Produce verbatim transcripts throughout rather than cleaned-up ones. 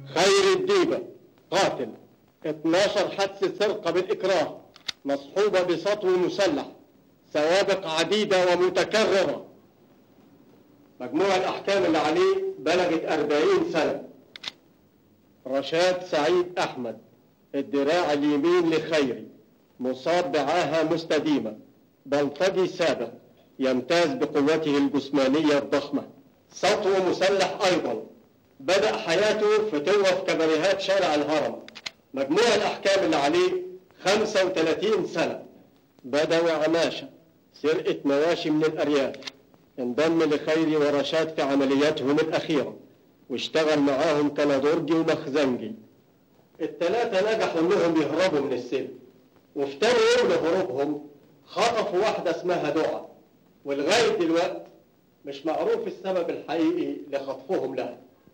خير الديبة قاتل، اتناشر حادثة سرقة بالإكراه مصحوبة بسطو مسلح، سوابق عديدة ومتكررة. مجموع الأحكام اللي عليه بلغت أربعين سنة. رشاد سعيد أحمد، الدراع اليمين لخيري، مصاب بعاهة مستديمة، بلطجي سابق، يمتاز بقوته الجسمانية الضخمة، سطو مسلح أيضا، بدأ حياته فتوة في كباريهات شارع الهرم. مجموع الأحكام اللي عليه خمسة وثلاثين سنة. بدوي عماشة، سرقة مواشي من الأرياف، انضم لخيري ورشاد في عملياتهم الأخيرة واشتغل معاهم كندرجي ومخزنجي. الثلاثة نجحوا انهم يهربوا من السجن، وفي تاني يوم لهروبهم خطفوا واحدة اسمها دعاء، ولغاية دلوقتي مش معروف السبب الحقيقي لخطفهم لها.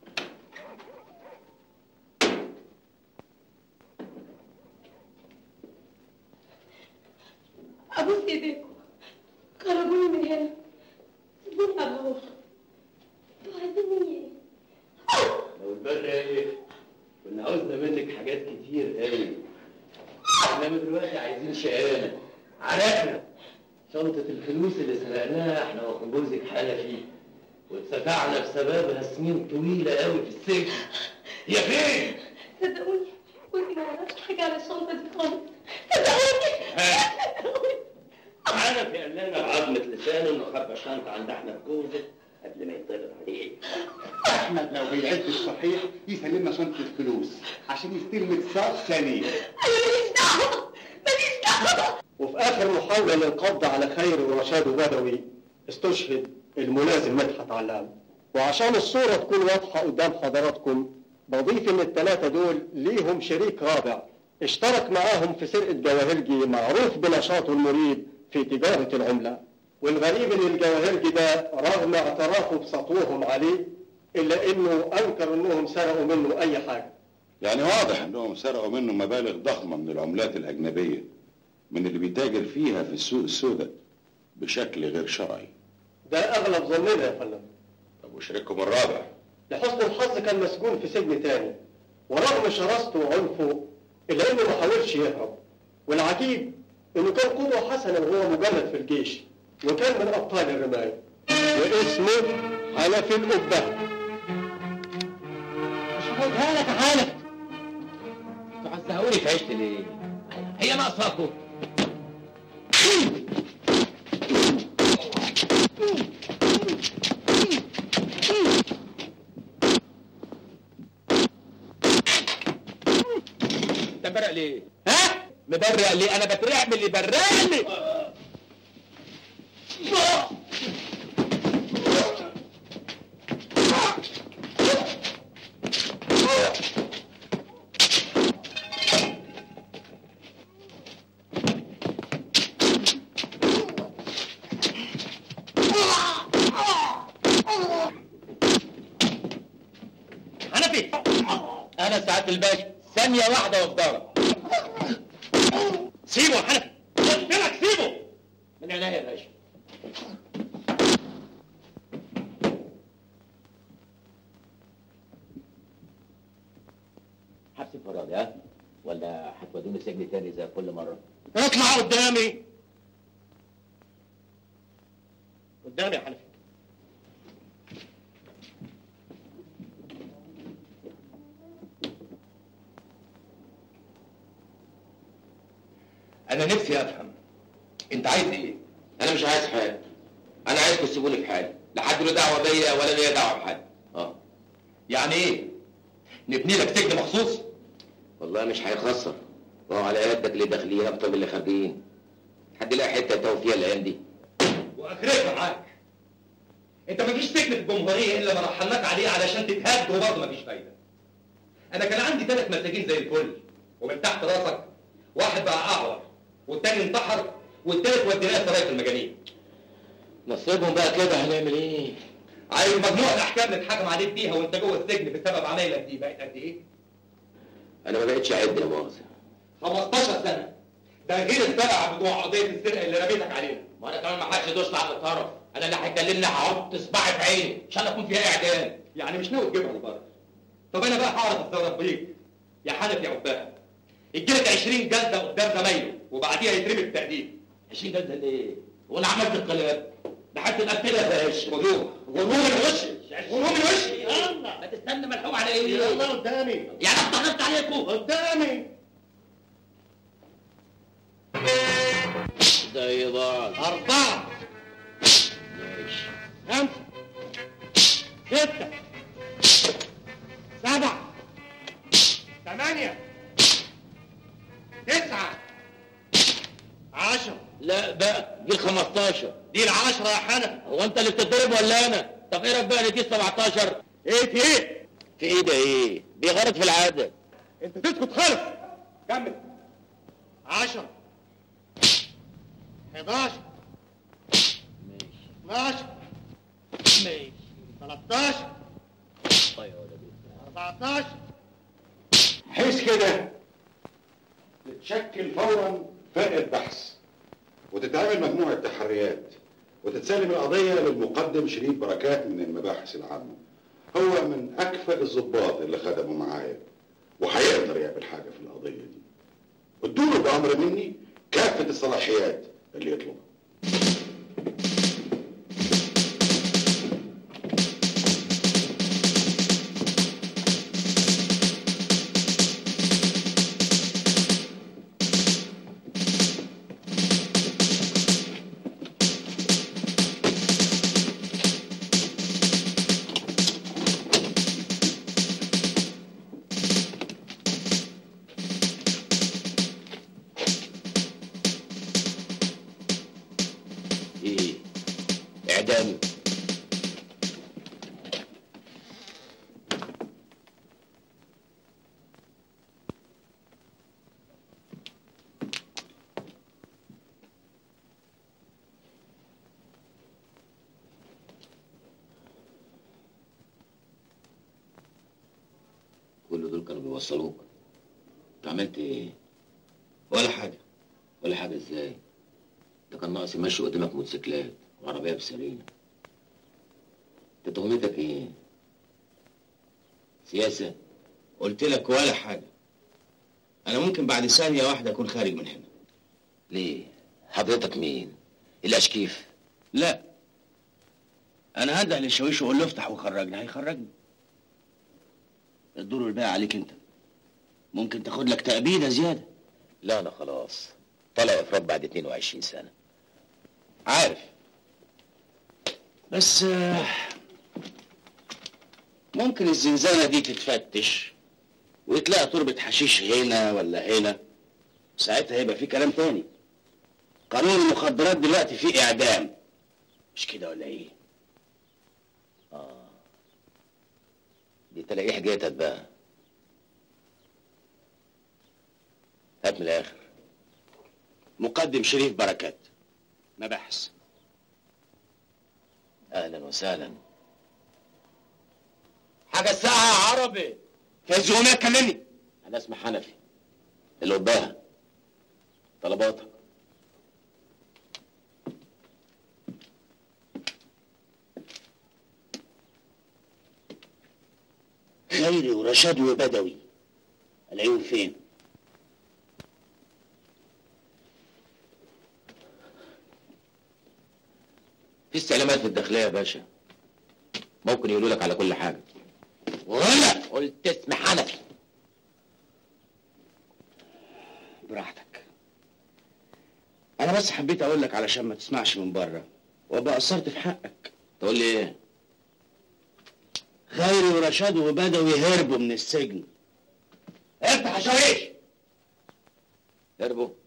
أبوس إيديكم، خرجوني من هنا، سيبوني أروح. انتوا عايزين مني إيه؟ لو البر إيه؟ كنا عاوزنا منك حاجات كتير قوي. إنما دلوقتي عايزين شقانا، عرفنا شنطة الفلوس اللي سرقناها إحنا وأخو جوزك حالة فيه، واتسفعنا بسببها سنين طويلة قوي في السجن. هي فين؟ صدقوني جوزي ما يعرفش حاجة على الشنطة دي خالص، صدقوني. صدقوني. عارف يا لنا بعظمة لسانه إنه خبى الشنطة عند أحمد جوزك قبل ما يطلع عليه. احمد لو بيعد الصحيح يسلمنا شنطه الفلوس عشان يستلم اتصال ثانيه. انا ماليش دعوه، ماليش دعوه. وفي اخر محاوله للقبض على خيري ورشاد وبدوي استشهد الملازم مدحت علام. وعشان الصوره تكون واضحه قدام حضراتكم بضيف ان الثلاثه دول ليهم شريك رابع اشترك معاهم في سرقه جواهرجي معروف بنشاطه المريب في تجاره العمله. والغريب ان الجواهرجي ده رغم اعترافه بسطوهم عليه الا انه انكر انهم سرقوا منه اي حاجه. يعني واضح انهم سرقوا منه مبالغ ضخمه من العملات الاجنبيه من اللي بيتاجر فيها في السوق السوداء بشكل غير شرعي. ده اغلب ظننا يا فندم. طب وشريككم الرابع؟ لحسن الحظ كان مسجون في سجن تاني، ورغم شراسته وعنفه الا انه ما حاولش يهرب. والعجيب انه كان قدوه حسنه وهو مجند في الجيش، وكان من ابطال الرمايه، واسمه حنفي القبه. مش هاخدها لك يا حنفي. انتوا هتزهقوني في عيشتي ليه؟ هي ناقصاكم. انت مبرق ليه؟ ها؟ مبرق ليه؟ انا بترعب من اللي برقني. حنفي، انا سعادة الباشا ثانية واحدة وافضلك. سيبه يا حنفي، قلت لك سيبه. من عينيا يا باشا. حبس انفرادي ها؟ ولا هتودوني سجن تاني زي كل مرة؟ اطلع قدامي. قدامي يا حنفي. أنا نفسي أفهم أنت عايز إيه؟ أنا مش عايز حاجة. أنا عايزكم تسيبوني في حالي، لا حد له دعوة بيا ولا ليا دعوة بحد. أه. يعني إيه؟ نبني لك سجن مخصوص؟ والله مش هيخسر، وهو على قدك اللي داخلين أكتر من اللي خارجين. حد يلاقي حتة يتوه فيها الأيام دي. وآخرتها معاك. أنت مفيش سجن في الجمهورية إلا ما رحلناك عليه علشان تتهد وبرضه مفيش فايدة. أنا كان عندي ثلاث مساجين زي الفل، ومن تحت راسك واحد بقى أعور، والتاني انتحر، والتالت وديناه سراية المجانين. نصيبهم بقى كده، هنعمل ايه؟ عايز مجموع الاحكام اللي اتحكم عليك بيها وانت جوه السجن بسبب عمايلك دي بقت قد ايه؟ انا ما بقتش اعد لا مؤاخذة. خمستاشر سنة، ده غير السبعة بتوع قضية السرقة اللي رميتك عليها. ما انا كمان ما حدش يدوسنا على الطرف، انا اللي هيكلمني هحط صباعي في عيني عشان اكون فيها اعدام. يعني مش ناوي تجيبها لبره. طب انا بقى هعرف اتصرف بيك يا حنفي يا عباها. اديلك عشرين جلده قدام زمايله وبعديها يترمي التأديب. عشرين جلده ليه؟ وانا عملت انقلاب؟ ده حتى مقتلها فيهاش. خدوه خدوه من وشي خدوه من وشي. يلا ما تستنى ملحوم على ايه؟ يلا قدامي. يعني اتضغطت عليكم قدامي. ضيبان. أربعة. ماشي. خمسة. ستة. سبعة. ثمانية. تسعة. عشرة. لا بقى دي ال خمستاشر. دي العشرة يا حنفي. هو انت اللي بتتضرب ولا انا؟ طب ايه رايك بقى ان دي ال سبعتاشر؟ ايه في ايه؟ في ايه ده ايه؟ دي غلط في العاده. انت تسكت خالص. كمل. عشرة. حداشر. ماشي. اتناشر. ماشي. تلاتاشر. طيب يا ولد. أربعتاشر. حيث كده تتشكل فورا فرقة بحث وتتعمل مجموعة تحريات وتتسلم القضية للمقدم شريف بركات من المباحث العامة. هو من أكفأ الضباط اللي خدموا معايا وهيقدر يعمل حاجة في القضية دي. ادوله بأمر مني كافة الصلاحيات اللي يطلبها. اعدام. كل دول كانوا بيوصلوك. انت عملت ايه؟ ولا حاجه. ولا حاجه ازاي؟ ده كان ناقص يمشي قدامك موتوسيكلات وعربيه بسرينه. انت تهمتك ايه؟ سياسه؟ قلت لك ولا حاجه. انا ممكن بعد ثانيه واحده اكون خارج من هنا. ليه؟ حضرتك مين؟ الاشكيف؟ لا، انا هدع للشاويش واقول له افتح وخرجني هيخرجني. الدور الباقي عليك انت. ممكن تاخد لك تأبيدة زياده. لا انا خلاص طالع افراد بعد اتنين وعشرين سنه. عارف، بس آه، ممكن الزنزانة دي تتفتش وتلاقي تربة حشيش هنا ولا هنا، ساعتها هيبقى في كلام تاني. قانون المخدرات دلوقتي فيه إعدام، مش كده ولا إيه؟ اه دي تلاقيه حكايتك بقى. هات من الاخر. مقدم شريف بركات، مباحث. اهلا وسهلا. حاجة الساعة يا عربي. فايز هناك كلمني. انا اسمي حنفي اللي قباها. طلباتك. خيري ورشاد وبدوي الاقيهم فين؟ في استعلامات في الداخليه يا باشا، ممكن يقولوا لك على كل حاجه. ولا قلت اسمي حنفي. براحتك. انا بس حبيت اقول لك علشان ما تسمعش من بره وابقى قصرت في حقك. تقول لي ايه؟ خيري ورشاد وبدوي هربوا من السجن. افتح يا شاويش. هربوا؟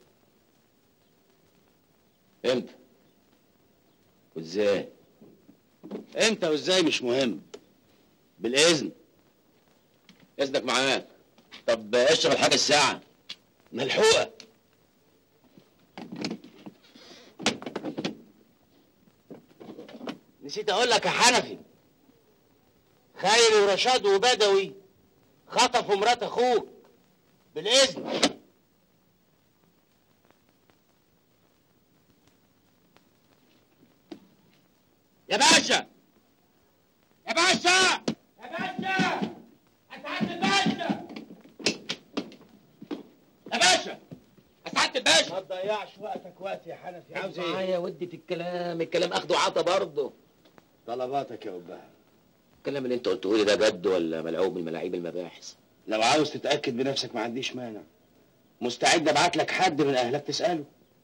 امتى؟ وازاي؟ امتى وازاي مش مهم. بالاذن. اذنك معاك. طب اشرب الحاجه الساعه. ملحوقه. نسيت اقول لك يا حنفي، خيري ورشاد وبدوي خطفوا مرات اخوك. بالاذن. يا باشا، يا باشا، يا باشا، سعادة الباشا يا باشا، يا سعادة الباشا. ما تضيعش وقتك وقت يا حنفي. عاوز ايه؟ معايا ودي في الكلام، الكلام اخده وعطا برضه. طلباتك يا أبها. الكلام اللي انت قلته لي ده جد ولا ملعوب من ملاعيب المباحث؟ لو عاوز تتأكد بنفسك ما عنديش مانع. مستعد ابعت لك حد من اهلك تسأله.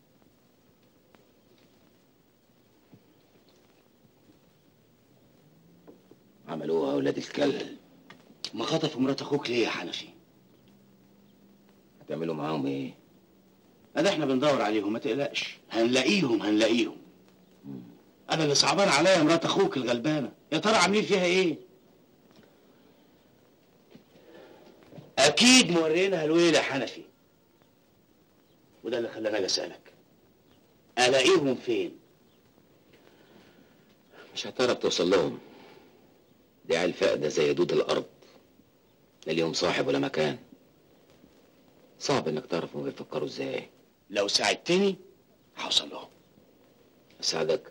عملوها اولاد الكلب. ما خطفوا مرات اخوك ليه يا حنفي؟ هتعملوا معاهم ايه؟ ادي احنا بندور عليهم، ما تقلقش. هنلاقيهم هنلاقيهم. انا اللي صعبان عليا مرات اخوك الغلبانه، يا ترى عاملين فيها ايه؟ اكيد مورينها الويل يا حنفي. وده اللي خلاني اجي اسالك. الاقيهم فين؟ مش هتعرف توصل لهم. دي عيال فاقده زي دود الارض، لا ليهم صاحب ولا مكان. صعب انك تعرف هم بيفكروا ازاي. لو ساعدتني هوصل لهم. اساعدك؟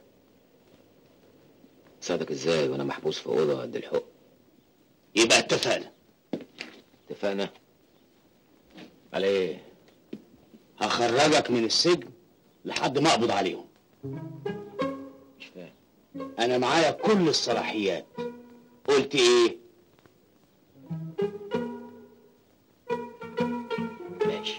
اساعدك ازاي وانا محبوس في اوضه قد الحق؟ يبقى اتفقنا. اتفقنا على ايه؟ هخرجك من السجن لحد ما اقبض عليهم. مش فاهم. انا معايا كل الصلاحيات. قلت ايه؟ ماشي.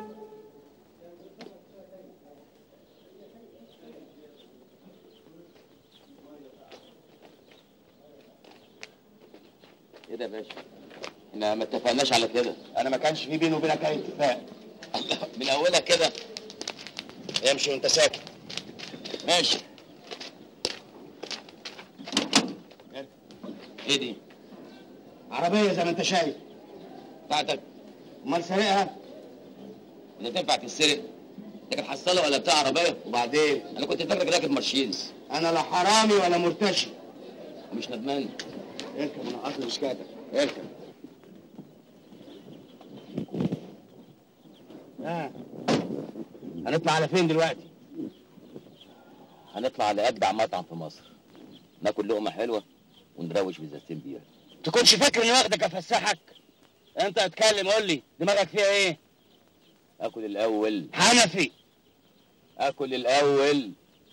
ايه ده يا باشا؟ احنا ما اتفقناش على كده. انا ما كانش في بيني وبينك اي اتفاق. من اولها كده. امشي وانت ساكت. ماشي. ايه دي؟ عربيه زي ما انت شايف. بتاعتك؟ امال سارقها؟ ولا تنفع تتسرق؟ انت كانت حصاله ولا بتاع عربيه؟ وبعدين؟ انا كنت فاكرك راكب مرشيدس. انا لا حرامي ولا مرتشي. مش ندمان. اركب ونقط لي مشكاتك. اركب. ها هنطلع على فين دلوقتي؟ هنطلع على اجدع مطعم في مصر، ناكل لقمه حلوه وندروش بزازتين بيها. تكونش فاكر اني واخدك افسحك؟ انت اتكلم، قول لي دماغك فيها ايه؟ اكل الاول. حنفي. اكل الاول.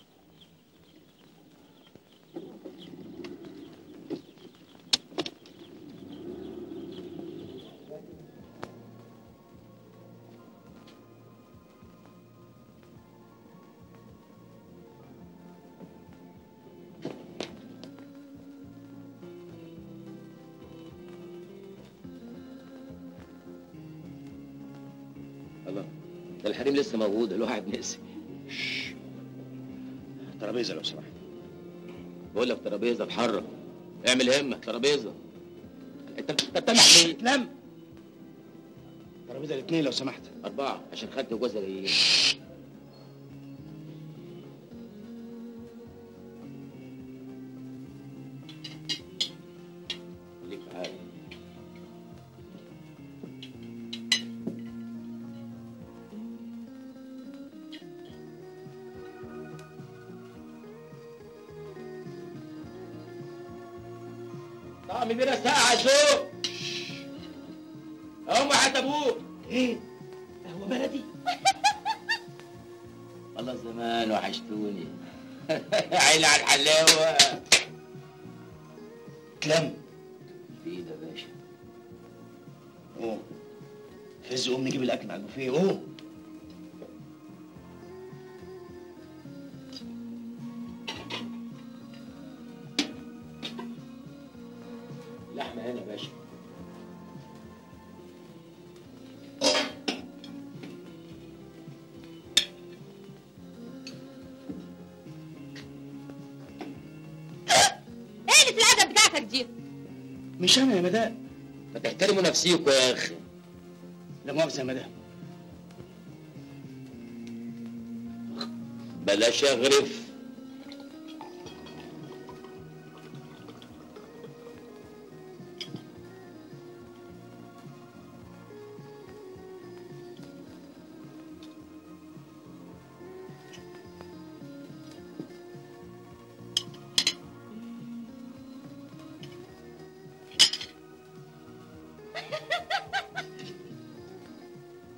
الله، ده الحريم لسه موجود، الواحد نسي. ترابيزه لو سمحت. بقول لك ترابيزه، اتحرك، اعمل همك. ترابيزه. انت انت بتمنع ليه؟ اتلم. ترابيزه الاثنين لو سمحت. اربعه عشان خدت وجوزها جايين. خليك في حالك. طعم بينا ساعة ذوق. هم حتى ابوك. ايه؟ قهوه بلدي؟ والله زمان وحشتوني. عيني على الحلاوة. اتلم. في ايه ده يا باشا؟ قوم فز، قوم نجيب الاكل على البوفيه. قوم. اللحمة هنا يا باشا. ايه اللي العدد بتاعتك دي؟ مش انا يا مدام. ما تحترموا نفسيكوا يا اخي. لا مؤاخذه يا مدام. بلاش اغرف.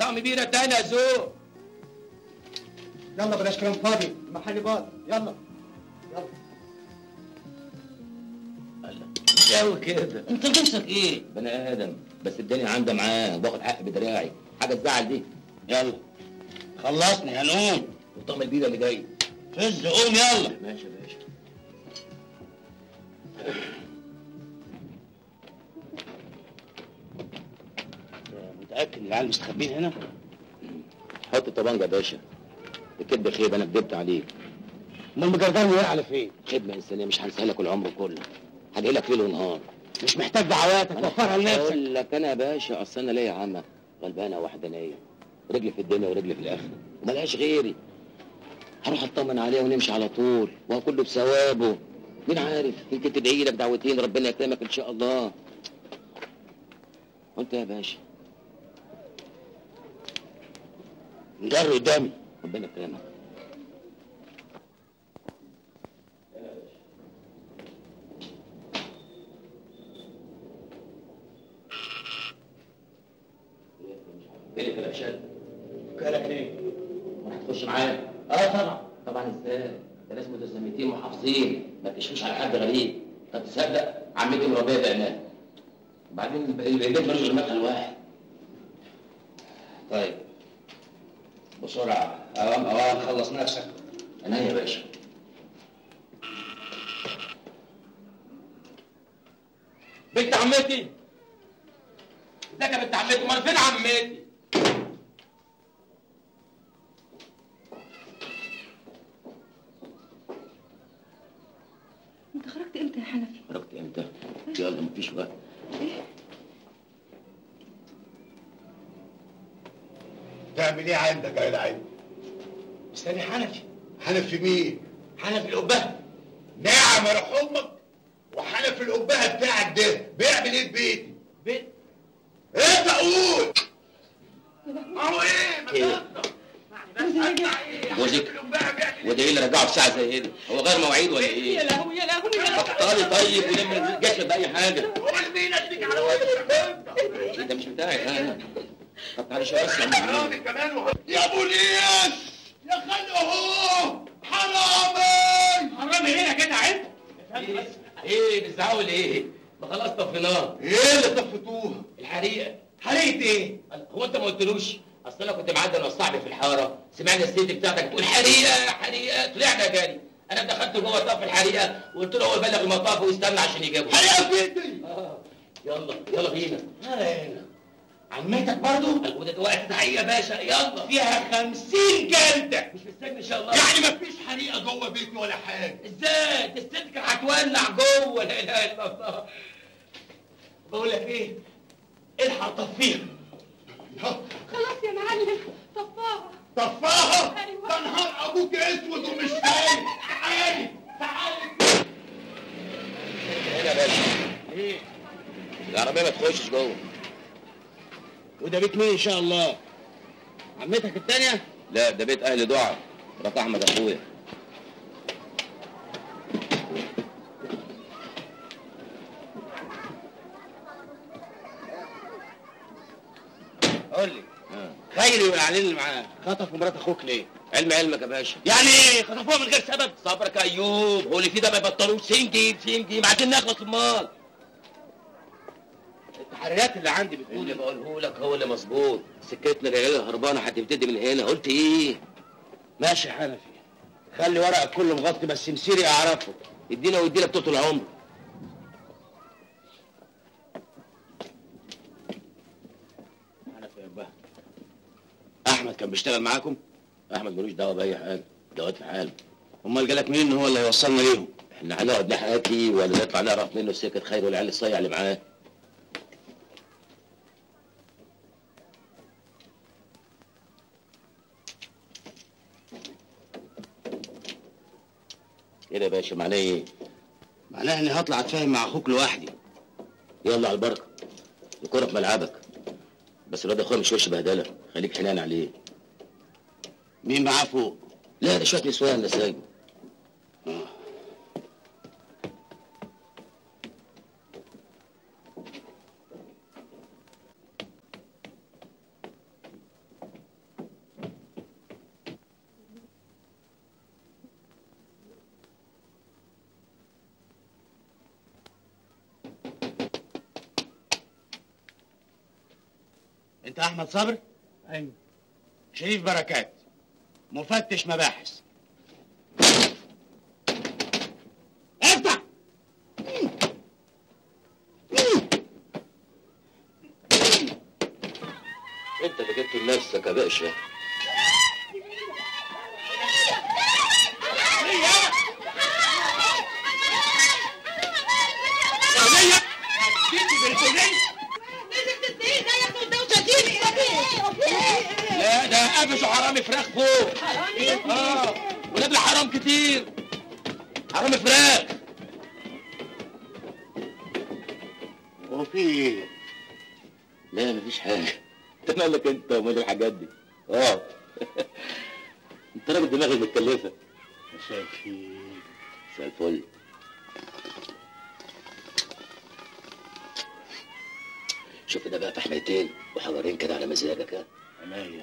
طقم بيره تاني يا ذوق. يلا بلاش كلام فاضي، المحل فاضي، يلا يلا. قوي كده. انت نفسك ايه؟ بني ادم بس الدنيا عندها معاه وباخد حق بدراعي، حاجه تزعل دي. يلا خلصني هنقوم. وطقم البيره اللي جاي. فز قوم يلا. ماشي يا باشا. متأكد العيال مستخبين هنا؟ حط الطبنجه يا باشا. الكدب خيب، انا كدبت عليك. امال مجردان وقع على فين؟ خدمه انسانيه مش هنساها لك العمر كله، هدعي لك ليل ونهار. مش محتاج دعواتك، وفرها لنفسك. اقول لك انا يا باشا، اصل انا ليا عمى غلبانه وحدانيه، رجلي في الدنيا ورجلي في الاخره وملهاش غيري. هروح اطمن عليها ونمشي على طول وهو له بثوابه. مين عارف، يمكن تدعي لك دعوتين ربنا يكرمك ان شاء الله. وانت يا باشا نجري قدامي. ربنا يكرمك. ايه كده شاد؟ كلك ليه؟ هتخش معايا؟ اه طبعا. طبعا ازاي؟ ده ناس متسميتين محافظين، ما تشفيش على حد غريب. طب تصدق عمتي مربيه بعناه. وبعدين البيت ملوش غير مدخل واحد. طيب بسرعة، اوام اوام خلص نفسك. انا يا باشا. بنت عمتي. ازيك يا بنت عمتي؟ امال فين عمتي؟ انت خرجت امتى يا حنفي؟ خرجت امتى؟ يلا مفيش وقت. ايه؟ تعمل ايه عندك يا العين؟ مستني حنفي. حنفي مين؟ حنفي القبه. نعم يا روح امك. وحنفي القبه بتاعك ده بيعمل ايه في بيتي؟ بيت؟ انت قول. اهو ايه؟ ايه؟ جوزك؟ وده ايه اللي رجعه في ساعه زي كده؟ هو غير مواعيد ولا ايه؟ يا لهوي يا لهوي يا لهوي. بطلي طيب ولم الجسد باي حاجه. قول مين اديك على وشك ده مش بتاعي انا. طب تعالى شويه بس يا عم. كمان وح... يا ابو الياس يا خلق اهو حرامي. حرامي هنا كده عيب. ايه؟ ايه بتزعقوا ليه؟ ما خلاص طفيناه. ايه اللي طفتوها؟ الحريقه. حريقة ايه؟ هو انت ما قلتلوش؟ اصل انا كنت معدي انا وصاحبي في الحاره، سمعنا الست بتاعتك بتقول حريقه حريقه، طلعنا جري. انا دخلت جوه طاف الحريقه وقلت له هو يبلغ المطاف ويستنى عشان يجيبه. حريقه في ايدي. اه يلا يلا بينا. هنا عمتك برضو؟ وده وقت تحقيق يا باشا، يلا. فيها خمسين جلدة. مش في السجن ان شاء الله. يعني مفيش حريقه جوه بيتي ولا حاجه. ازاي؟ دي الست كانت هتولع جوه. لا اله الا الله. بقول لك ايه؟ الحق طفيها. خلاص يا معلم، طفاها. طفاها؟ أيوة. ده نهار ابوك اسود ومش فاهم. تعالي تعالي. هنا يا باشا. ايه؟ العربيه ما تخشش جوه. وده بيت مين ان شاء الله؟ عمتك التانية؟ لا ده بيت اهل دعاء، مرات احمد اخويا. قول لي. خيري والعليل اللي معاه خطفوا مرات اخوك ليه؟ علم علمك يا باشا. يعني ايه؟ خطفوها من غير سبب؟ صبرك يا ايوب، هو اللي فيه ده ما يبطلوش. سنجي سنجي ما عايزين نخلص المال. التحريات اللي عندي بتقول اللي بقوله لك هو اللي مظبوط. سكتنا العيال هربانه هتبتدي من هنا. قلت ايه؟ ماشي حنفي، خلي ورقك كله مغطي بس مسيري اعرفه. ادينا وادينا بتوع طول العمر. حنفي يا بابا، احمد كان بيشتغل معاكم؟ احمد ملوش دعوه باي حاجه، ده واد في حاله. امال جالك منين ان هو اللي هيوصلنا ليهم؟ احنا هنقعد نحكي ولا نطلع نعرف منه سكه خير والعيال الصيع اللي معاه؟ كده يا باشا معناه ايه؟ معناها اني هطلع اتفاهم مع اخوك لوحدي. يلا على البركه، الكوره في ملعبك. بس الواد اخويا مش وش بهدله، خليك حنان عليه. مين معاه فوق؟ لا ده شويه نسوان ده سايبه. آه. انت احمد صبري؟ ايوه. شريف بركات، مفتش مباحث. افتح. انت اللي جبته لنفسك يا باشا. لا ده قفشوا حرامي فراخ فوق. اه ولاد الحرام كتير، حرامي فراخ. هو في ايه؟ لا مفيش حاجة. انت مالك انت ومال الحاجات دي؟ اه انت راجل دماغك متكلفة. مساء الخير. مساء الفل. شوف ده بقى فحميتين وحجرين كده على مزاجك. ها عينيا.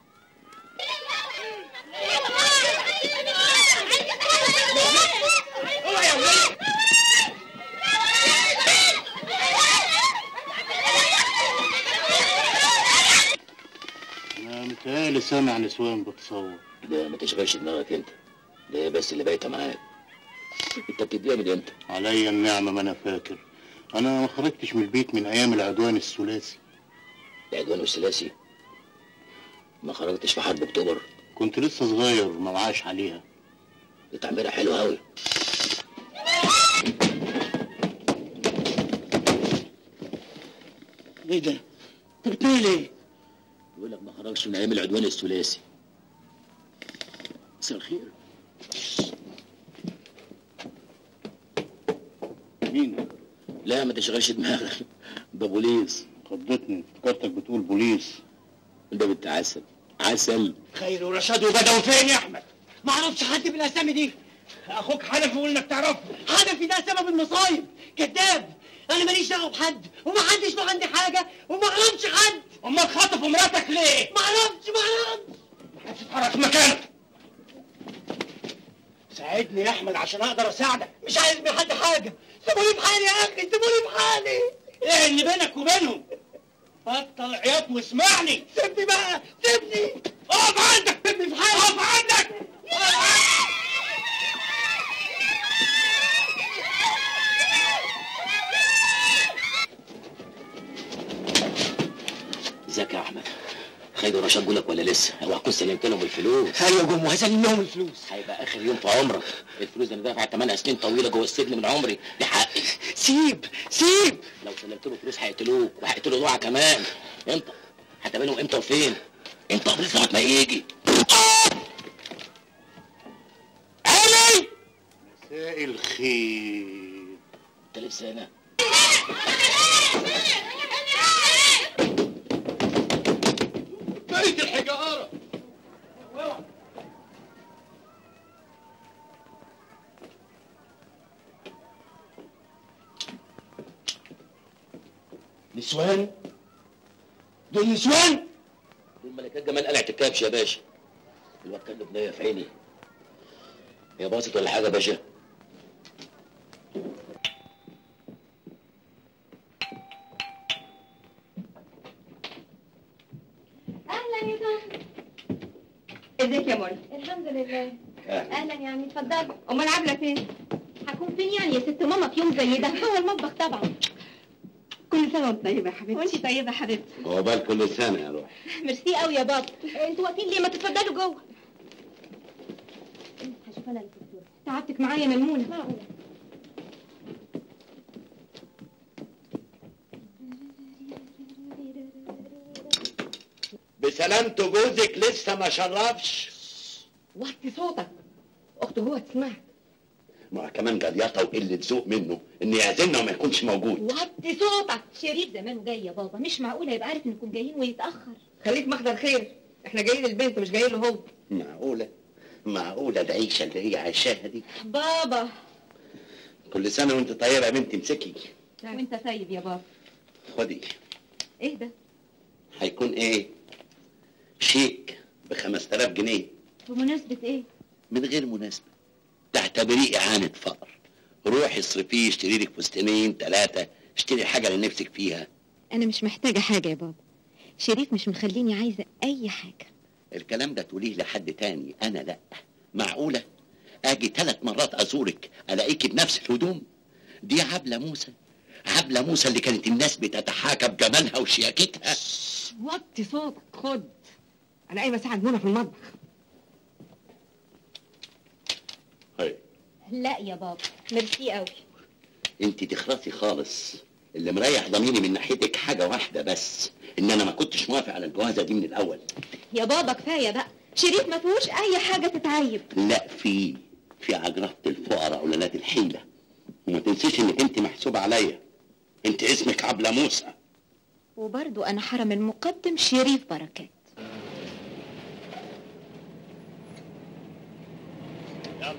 انا متهيألي سامع نسوان بتصور. لا ما تشغلش دماغك انت، ده هي بس اللي بايته معاك. انت بتديها من امتى؟ عليا النعمة ما انا فاكر. انا ما خرجتش من البيت من ايام العدوان الثلاثي. العدوان الثلاثي؟ ما خرجتش في حرب اكتوبر؟ كنت لسه صغير ما معاش عليها. دي تعميرها حلو قوي. ايه ده؟ انت بتقول ايه؟ بيقول لك ما خرجش من ايام العدوان الثلاثي. مساء الخير. مين؟ لا ما تشغلش دماغك، ده بوليس. خضتني، افتكرتك بتقول بوليس. ده بنت عسل عسل. خير ورشاد وبدوي فين يا احمد؟ ما اعرفش حد بالاسامي دي. اخوك حنفي يقول انك تعرفه. حنفي ده سبب المصايب، كذاب. انا ماليش دعوه بحد وما حدش له عندي حاجه وما اعرفش حد. امال خطفوا مراتك ليه؟ ما اعرفش ما اعرفش. ما حدش يتحرك في مكانك. ساعدني يا احمد عشان اقدر اساعدك. مش عايز من حد حاجه. سيبوني في حالي يا اخي، سيبوني في حالي. ايه اللي بينك وبينهم؟ بطل عياط واسمعني. سيبني بقى، سيبني. اقف عندك، سيبني في حالي. اقف عندك. ازيك يا احمد؟ خالد ورشاد جولك ولا لسه؟ اوعى تكون سلمت لهم الفلوس. ايوه يا جم، هسلم لهم الفلوس. هيبقى اخر يوم في عمرك. الفلوس دي انا دافع ثمانية سنين طويله جوه السجن من عمري، دي حقي. سيب سيب. لو سلمت له فلوس هيقتلوك وهيقتلوا نوعك كمان. انت هتقابلهم امتى وفين؟ انت قبل ساعه ما يجي. علي مساء الخير. انت لسه هنا؟ بيت الحجاره. نسوان؟ دول نسوان؟ دول ملكات جمال قلعة الكبش يا باشا. الواد كان له بنيه في عيني. هي باظت ولا حاجه يا باشا؟ اهلا يا طه. ازيك يا مريم؟ الحمد لله. اهلا يا عمي، اتفضلي. امال عامله فين؟ هكون فين يعني يا ست ماما في يوم زي ده؟ هو المطبخ طبعا. كل سنه وانت طيبه يا حبيبتي. وانت طيبه يا حبيبتي. عقبال كل سنه يا روح. ميرسي قوي يا بابا. انتوا واقفين ليه؟ ما تتفضلوا جوه. هشوف انا الدكتور. تعبتك معايا يا ميمونه. معقوله. بسلامته جوزك لسه ما شرفش. وطي صوتك، اخته جوه تسمعك. ما كمان جليطه وقله ذوق منه ان يعزلنا وما يكونش موجود. وطي صوتك. شريف زمانه جاي يا بابا، مش معقوله يبقى عارف انكم جايين ويتاخر. خليك محضر خير، احنا جايين للبنت مش جايين له هو. معقوله معقوله العيشه اللي هي عايشاها دي؟ بابا كل سنه وانت طيبه يا بنتي. امسكي. وانت طيب يا بابا. خدي. ايه ده؟ هيكون ايه؟ شيك ب خمسة آلاف جنيه. بمناسبه ايه؟ من غير مناسبه، تعتبريه اعانه فقر. روحي اصرفيه، اشتري لك فستانين ثلاثه، اشتري حاجه اللي نفسك فيها. انا مش محتاجه حاجه يا بابا، شريف مش مخليني عايزة أي حاجة. الكلام ده تقوليه لحد تاني، أنا لأ. معقولة أجي ثلاث مرات أزورك ألاقيكي بنفس الهدوم؟ دي عبلة موسى، عبلة موسى اللي كانت الناس بتتحاكى بجمالها وشياكتها. وطي صوتك، خد أنا قايمة أساعد منى في المطبخ. هاي. لا يا بابا ميرسي قوي. انت تخلصي خالص، اللي مريح ضميري من ناحيتك حاجة واحدة بس، إن أنا ما كنتش موافق على الجوازة دي من الأول. يا بابا كفاية بقى، شريف ما فيهوش أي حاجة تتعيب. لا في في عجرفة الفقراء ولاد الحيلة، وما تنسيش إنك أنت محسوبة عليا، أنت اسمك عبلة موسى. وبرضو أنا حرم المقدم شريف بركات. يلا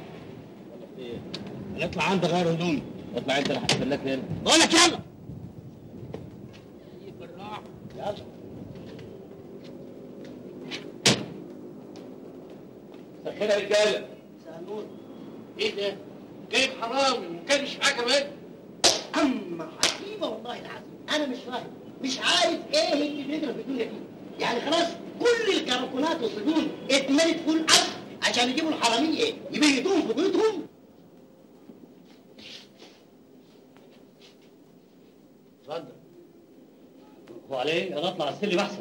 هنطلع عندي غير هدومي. اطلع انت، انا هستناك هنا. بقول لك يلا. بالراحة يلا. سخنها يا رجاله. سألون ايه ده؟ جايب حرامي وكان مش معاه كمان. اما عجيبة والله العظيم، انا مش فاهم، مش عارف ايه اللي بيجرى في الدنيا دي. يعني خلاص كل الكركونات والسجون اتملت فول عسل عشان يجيبوا الحرامية يبيتوهم في بيوتهم. اتفضل. وعليه انا اطلع السلم احسن.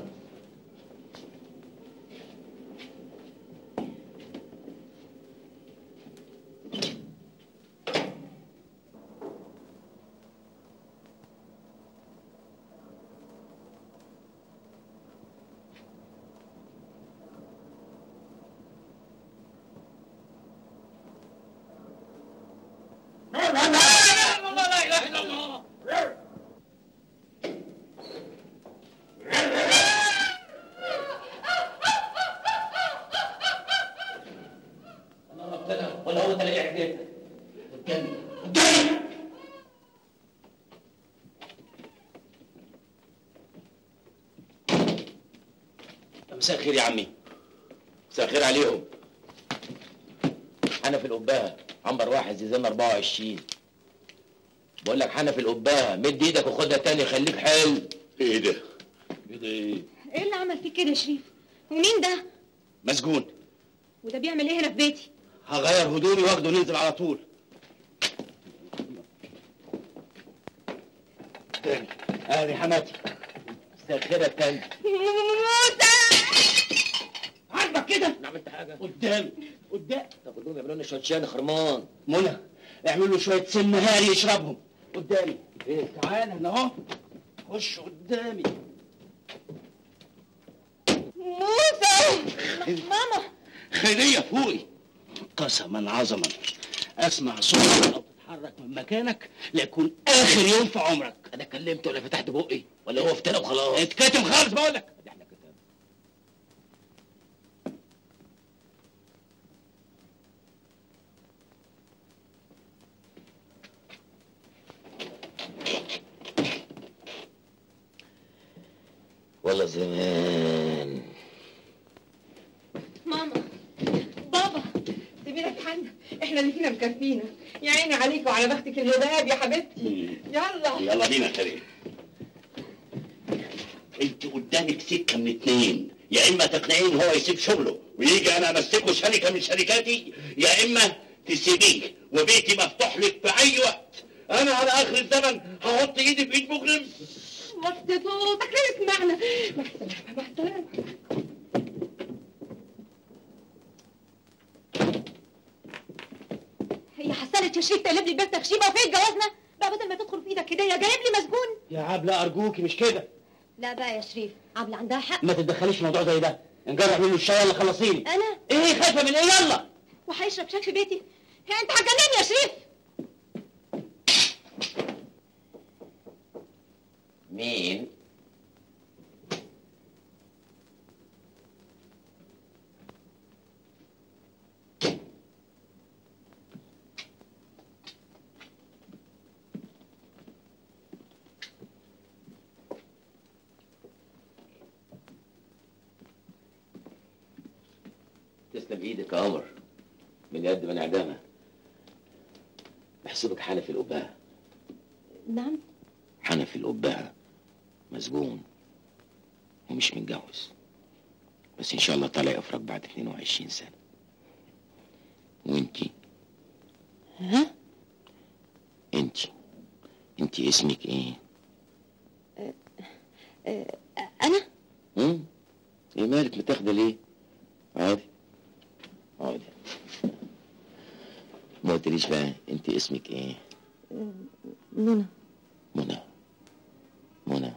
ولا هو تلاقي حكايتك قدامي قدامي. مساء الخير يا عمي. مساء الخير عليهم. حنفي القباها عنبر واحد زيزان أربعة وعشرين. بقول لك حنفي القباها مد ايدك وخدها تاني خليك حلو. إيه ده؟ ايه ده ايه؟ ايه اللي عمل فيك كده يا شريف؟ ومين ده؟ مسجون. وده بيعمل ايه هنا في بيتي؟ هغير هدومي واخده وننزل على طول. تاني ادي حماتي. مساء الخير يا تاني. موسى عاجبك كده؟ انا عملت حاجه؟ قدامي قدام. طب كلهم يعملوا لنا شويه شاي خرمان. منى اعملوا له شويه سم هاري يشربهم قدامي. ايه؟ تعالى هنا اهو، خش قدامي. موسى ماما خيريه فوقي. قسما عظما اسمع صوتك او تتحرك من مكانك ليكون اخر يوم في عمرك. انا كلمته ولا فتحت بقي ولا هو افترى وخلاص؟ اتكتم خالص بقول لك. احنا كتاب. والله زمان. ماما بابا سيبينا في حالنا، احنا اللي فينا مكفينا. يا عيني عليك وعلى بختك الهباب يا حبيبتي. يلا يلا بينا كريم. انت قدامك سكه من اتنين، يا اما تقنعين هو يسيب شغله ويجي انا امسكه شركه من شركاتي، يا اما تسيبيه وبيتي مفتوح لك في اي وقت. انا على اخر الزمن هحط ايدي في ايد مجرم. وطي صوتك ليه اسمعنا. مع السلامه مع السلامه. هي حصلت يا شريف تقلب لي البيت تخشيبه وفين جوازنا؟ لا بدل ما تدخل في ايدك هديه جايب لي مسجون. يا عبله ارجوكي مش كده. لا بقى يا شريف، عبلة عندها حق. ما تتدخليش في موضوع زي ده. نجرب منه الشاي يلا خلصيني. انا؟ ايه خايفه من ايه؟ يلا. وهيشرب شاي في بيتي؟ هي انت هتجنني يا شريف. مين؟ تسلم ايدك يا قمر، من يد من اعدامها. احسبك حنفي القباها. نعم؟ حنفي القباها مسجون ومش متجوز، بس ان شاء الله طالع افرج بعد اتنين وعشرين سنة. وانتي؟ ها؟ انتي انتي اسمك ايه؟ أه أه انا؟ امم ايه مالك متاخده ليه؟ عادي عادي. ما قلتليش بقى انتي اسمك ايه؟ منى. منى منى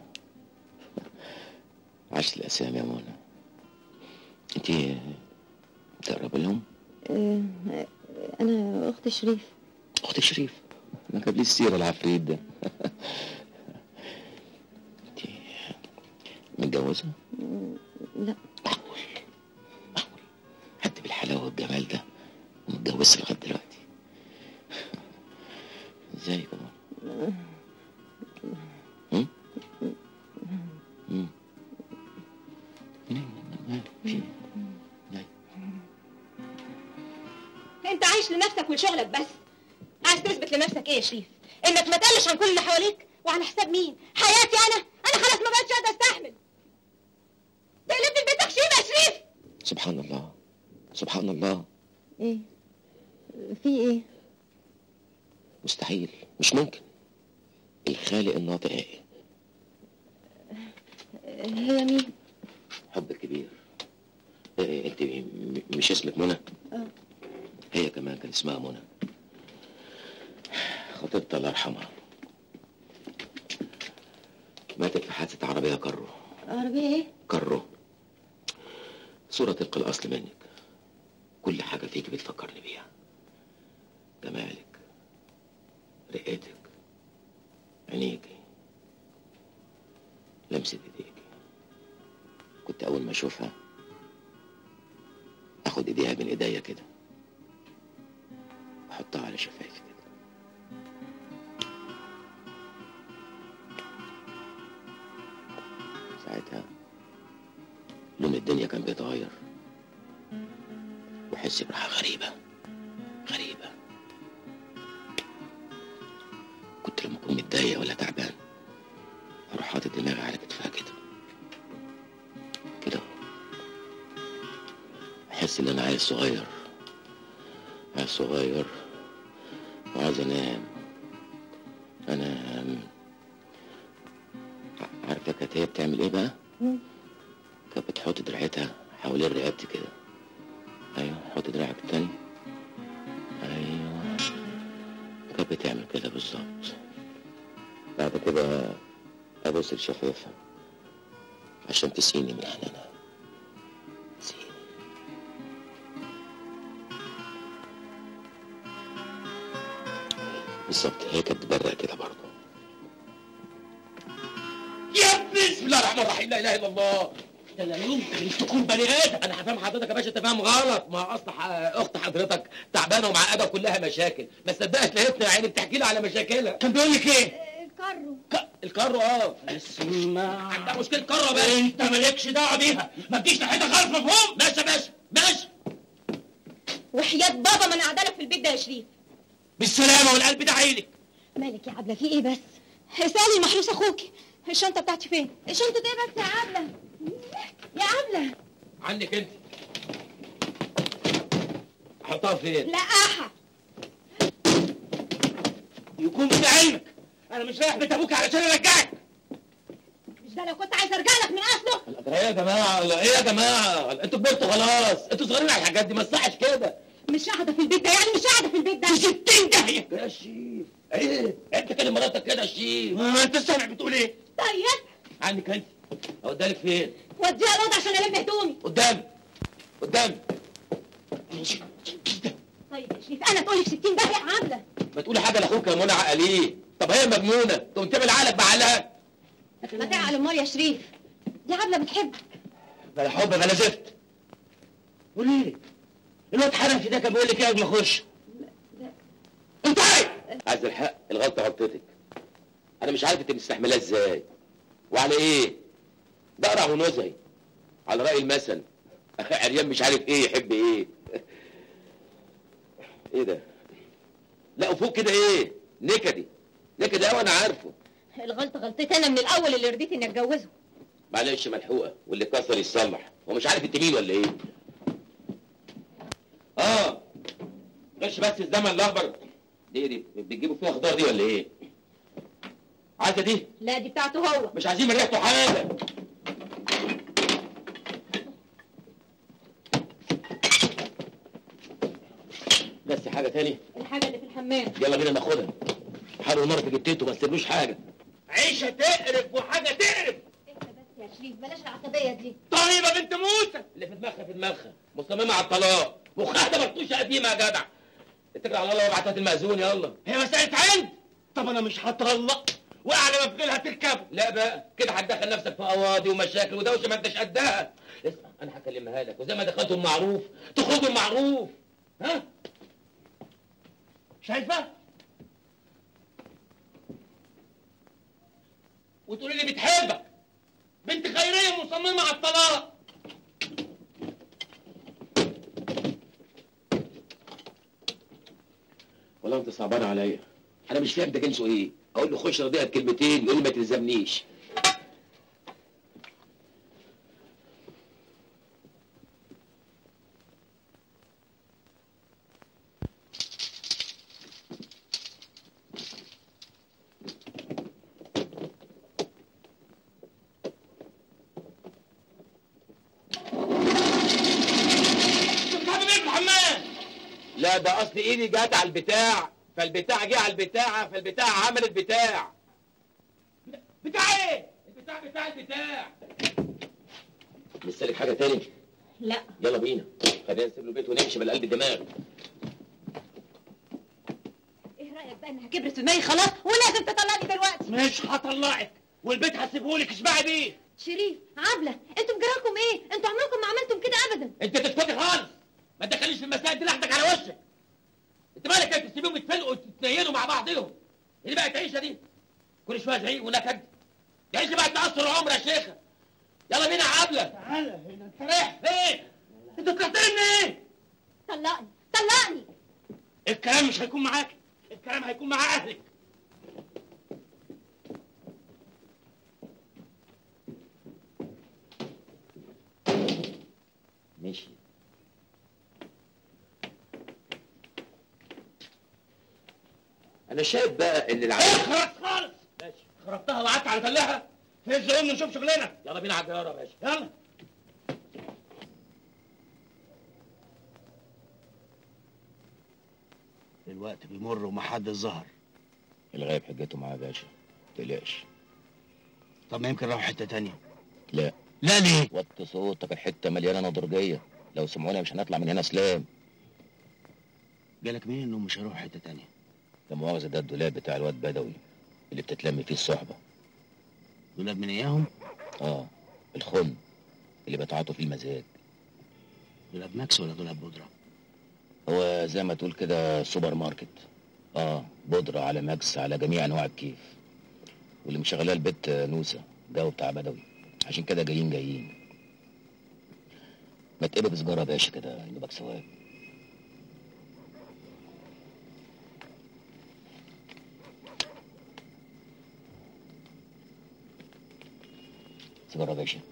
عشت الاسامي يا منى. انتي تقرب لهم؟ أه انا اخت شريف. اخت شريف؟ ما جابليش السيره العفريت ده. انتي متجوزه؟ لا. معقول معقول حد بالحلاوه والجمال ده ومتجوزش لغايه دلوقتي؟ ازاي كمان؟ هم؟ هم؟ انت عايش لنفسك ولشغلك بس. عايز تثبت لنفسك ايه يا شريف؟ انك ما تقلش عن كل اللي حواليك؟ وعلى حساب مين؟ حياتي انا؟ انا خلاص ما بقتش قادره استحمل. تقلبني في بيت تخشيم يا شريف. سبحان الله سبحان الله. ايه؟ في ايه؟ مستحيل، مش ممكن. الخالق الناطق ايه؟ هي مين؟ حب كبير. إيه انت م- مش اسمك منى؟ اه. هي كمان كان اسمها منى. خطيبتها الله يرحمها ماتت في حادثة عربية كرو. عربية ايه؟ كرو. صورة تلقى الأصل منك. كل حاجة فيك بتفكرني بيها. جمالك، رقتك، عينيكي، لمسة ايديكي. كنت أول ما أشوفها أخد إيديها بين إيديا كده وأحطها على شفايفي كده. ساعتها لون الدنيا كان بيتغير وأحس براحة غريبة غريبة. كنت لما أكون متضايق ولا تعبان أروح حاطط دماغي على كتفها كده كده، أحس إن أنا عيل صغير عيل صغير وعايز أنام أنام. عارفة كانت هي بتعمل إيه بقى؟ كانت بتحط دراعتها حوالين رقبتي كده. أيوه حط دراعك التاني. أيوه كانت بتعمل كده بالظبط. بعد كده أبوس لشفايفها عشان تسقيني من حنانها. تسقيني. بالظبط هي كانت بتبرق كده برضه. يا ابني بسم الله الرحمن الرحيم، لا اله الا الله. ده لا يمكن تكون بني ادم. انا هفهم حضرتك يا باشا، انت فاهم غلط. ما اصل اخت حضرتك تعبانه ومعقده وكلها مشاكل، ما صدقت لقيتنا يا عيني بتحكي لي على مشاكلها. كان بيقول لك ايه؟ الكرو. ك... الكرو اه. اسمع، عندها مشكله كرو بس. انت مالكش دعوه بيها، ما تجيش ناحيتها خالص، مفهوم؟ ماشي يا باشا ماشي. وحياة بابا ما انا قاعده لك في البيت ده يا شريف. بالسلامه والقلب ده عينك. مالك يا عبله، في ايه بس؟ اسالي محروس اخوكي. الشنطه بتاعتي فين؟ الشنطه ايه بس يا عبله؟ يا عبله عنك انت. احطها فين؟ لقاحه. يكون في علمك انا مش رايح بيت ابوك علشان ارجعك. مش ده لو كنت عايز ارجع لك من اصله؟ ايه يا جماعه؟ ايه يا جماعه؟ انتوا كبرتوا خلاص، انتوا صغيرين على الحاجات دي، ما يصحش كده. مش قاعده في البيت ده يعني، مش قاعده في البيت ده. ستين داهيه يا شيف ايه؟ انت كده مراتك كده يا شيف. ما انت سامع بتقول ايه؟ طيب عنك انت. اوديها لك فين؟ وديها الأوضة عشان الم هدومي. قدامي قدامي. طيب يا شريف انا تقولي في ستين داهيه يا عبله. ما تقولي حاجه لاخوك يا منى عقليه. طب هي مجنونه تقوم تعمل عقلك بعقلها. ما تعقل امال يا شريف، دي عبله بتحبك. بلا حب بلا زفت. قولي لي الواد حنفي ده كان بيقول لك ايه قبل ما اخش؟ انت عايز عايز الحق. الغلطه غلطتك. انا مش عارف انت مستحملها ازاي وعلى ايه. ده قرع ونزهي على راي المثل. عريان مش عارف ايه يحب ايه. ايه ده؟ لا وفوق كده ايه؟ نكدي نكدي قوي انا عارفه. الغلطه غلطتي انا من الاول اللي رضيت اني اتجوزه. معلش ملحوقه، واللي اتكسر يتصلح. هو مش عارف انت مين ولا ايه؟ اه غش بس الزمن الاخضر دي دي بتجيبوا فيها خضار دي ولا ايه؟ عايزه دي؟ لا دي بتاعته هو. مش عايزين من ريحته حاجه. بس حاجه تاني؟ الحاجه اللي في الحمام. يلا بينا ناخدها. حلو النار في جتته ما تسيبلوش حاجه. عيشه تقرف وحاجه تقرف. انت بس يا شريف بلاش العصبيه دي. طيبه بنت موسى اللي في دماغها في دماغها، مصممه على الطلاق، مخها ده مرطوشه قديمه يا جدع. اتكل على الله وابعتها المأذون يلا. هي مساله عند. طب انا مش هطلق واعلى ما في غيرها تركب. لا بقى كده هتدخل نفسك في قواضي ومشاكل ودوشه ما انتش قدها. اسمع انا هكلمها لك، وزي ما دخلتوا المعروف تخرجوا المعروف. ها؟ شايفه؟ وتقولي لي بتحبك. بنت خيريه مصممه على الطلاق. والله انت صعبان عليا. انا مش فاهم ده جنسه ايه. اقول له خش رضيها بكلمتين يقول لي ما تلزمنيش. لا ده اصل ايدي جت على البتاع، فالبتاع جه على البتاعه، فالبتاع عمل البتاع. بتاع ايه؟ البتاع بتاع البتاع. لسه لك حاجه تاني؟ لا. يلا بينا خلينا نسيب له البيت ونمشي بلا قلب الدماغ. ايه رايك بقى انها كبرت في دماغي خلاص ولازم تطلقني دلوقتي؟ مش هطلعك والبيت هسيبهولك اشبعي بيه. شريف عبله انتوا بجرالكم ايه؟ انتوا عمركم ما عملتم كده ابدا. انت تسكتي خالص، ما تدخليش في المسائل دي لحدك على وشك. انت مالك انت تسيبيهم يتفلقوا وتتنيلوا مع بعضهم؟ ايه بقت عيشه دي؟ كل شويه زعيق ونكد. دي عيشه بقت تاثر العمر يا شيخه. يلا بينا يا عبله. تعالى هنا انت رايح فين؟ انت طلعتني ايه؟ طلقني طلقني. الكلام مش هيكون معاك، الكلام هيكون مع اهلك. ماشي. انا شايف بقى ان العيال خلاص خالص. ماشي خربتها وقعدت على تلها. هز قوم نشوف شغلنا. يلا بينا على الجياره يا باشا. يلا. الوقت بيمر ومحدش ظهر. الغايب حجته معاه يا باشا، ما تقلقش. طب ما يمكن راحوا حته تانية. لا. لا ليه؟ وطي صوتك، الحته مليانه نضرجيه، لو سمعونا مش هنطلع من هنا سلام. جالك مين انهم مش هيروحوا حته تانية؟ لا مؤاخذه ده الدولاب بتاع الواد بدوي اللي بتتلم فيه الصحبه. دولاب من اياهم؟ اه الخن اللي بتعاطوا فيه المزاج. دولاب ماكس ولا دولاب بودره؟ هو زي ما تقول كده سوبر ماركت. اه بودره على ماكس على جميع انواع الكيف. واللي مشغلاه البت نوسه جو بتاع بدوي، عشان كده جايين جايين. ما تقلب سجاره يا باشا كده يجيبك ثواب. سجاره يا باشا.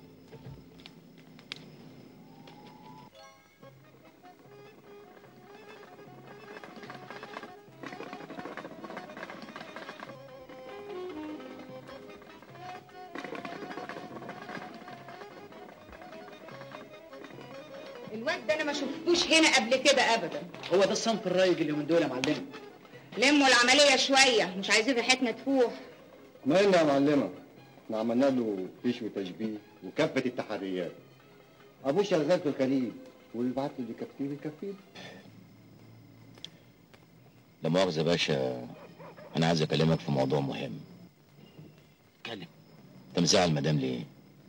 الواد ده انا ما شفتوش هنا قبل كده ابدا. هو ده الصنف الرايج اللي من دول يا معلمه. لموا العمليه شويه، مش عايزين ريحتنا تفوح. مالنا يا معلمه؟ احنا عملنا له فيش وتشبيه وكافه التحريات. ابوه شغال في الخليج واللي بعت له يكفيه يكفيه. لا مؤاخذه يا باشا، انا عايز اكلمك في موضوع مهم. اتكلم. انت مزعل المدام ليه؟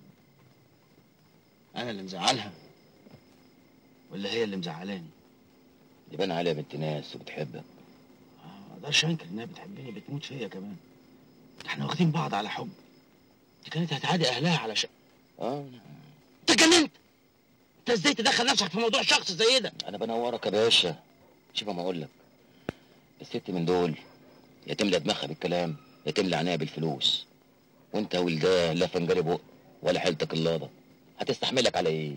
انا اللي مزعلها ولا هي اللي مزعلاني؟ يبان عليها بنت ناس وبتحبك. ما اقدرش انكر انها بتحبني، بتموت فيا كمان. احنا واخدين بعض على حب. دي كانت هتعادي اهلها على شق. اه انت اتجننت؟ انت ازاي تدخل نفسك في موضوع شخص زي ده؟ انا بنورك يا باشا. شوف ما اقول لك، الست من دول يا تملى دماغها بالكلام يا تملى عينيها بالفلوس، وانت ولداه لا فنجري بق ولا حيلتك اللابه هتستحملك على ايه؟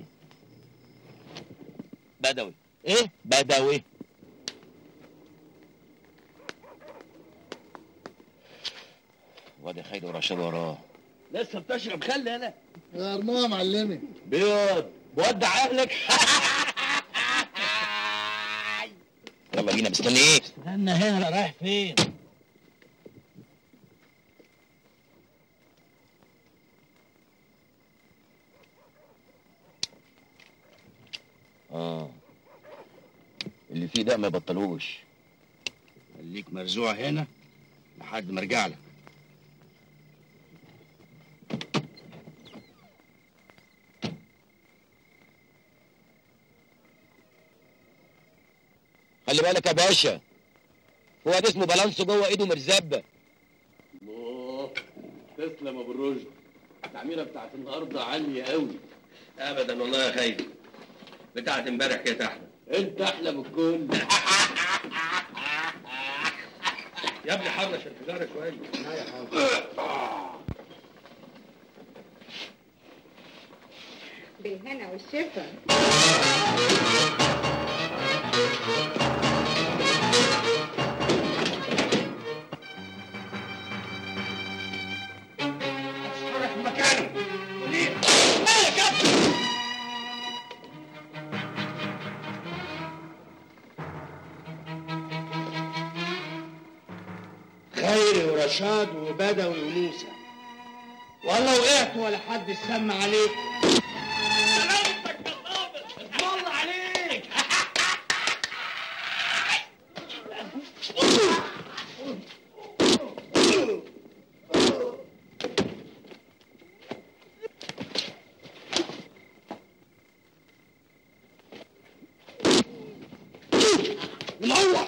بدوي. ايه؟ بدوي. وادي خير ورشاد وراه. لسه بتشرب خل انا؟ غرموها معلمي. بيض بودع اهلك. يلا بينا، مستني ايه؟ استنى هنا، رايح فين؟ اه اللي فيه ده ما يبطلوش. خليك مرزوع هنا لحد ما ارجع لك. خلي بالك يا باشا، هو ده اسمه بالانسو جوه ايده مرزبه. الله، تسلم يا ابو الرشد. التعميره بتاعت النهارده عاليه قوي. ابدا والله يا خيري، بتاعت امبارح كانت احلى. انت احلى من الكل. يا ابني حرش الحجاره شويه. لا يا حاضر. بالهنا والشفا. اتحرك من مكانه. ليه؟ ايه يا كابتن؟ خيري ورشاد وبدوي وموسى، والله وقعت ولا حد سمع عليك. سلامتك يا ظابط، اسم الله عليك. منور.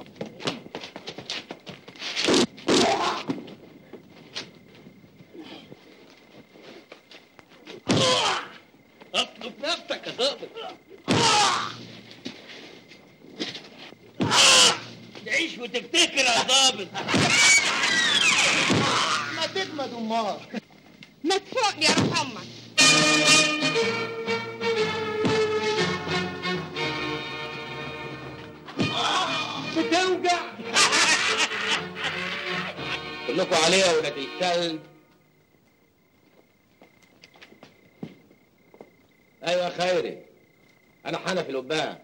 اطلب نفسك يا ظابط. تعيش وتفتكر يا ظابط. ما تجمد امال. ما تفوق يا روح امك. بتوجع. كلكم عليها يا ولاد الكلب. ايوه يا خيري، انا حنفي القبان.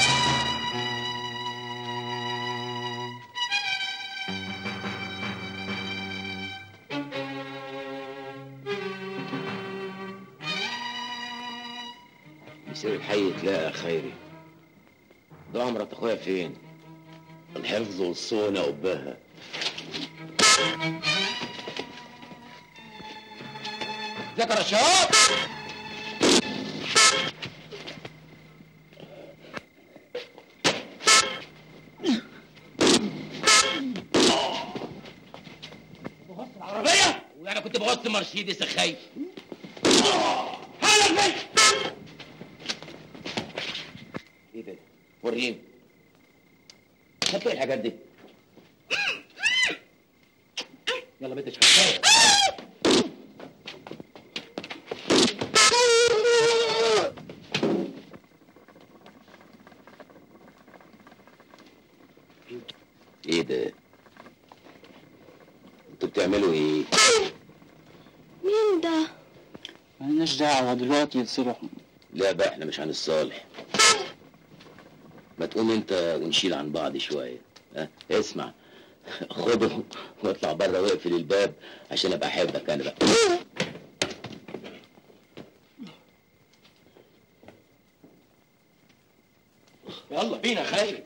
يصير الحي تلاقى يا خيري. ضاع مرات اخويا فين؟ الحفظ والصونة قبها. ازيك يا رشاد؟ بغص العربية؟ وانا كنت بغص مرسيدس يا خايف. هلا البيت. ايه ده؟ وريني. خدت ايه الحاجات دي؟ يلا بنت شغال. ايه ده؟ انتوا بتعملوا ايه؟ مين ده؟ مالناش دعوة دلوقتي يتصلحوا. لا بقى احنا مش هنتصالح. ما تقوم انت ونشيل عن بعض شويه. ها اسمع، خده واطلع بره واقفل الباب عشان ابقى احبك انا بقى. يلا بينا خيري.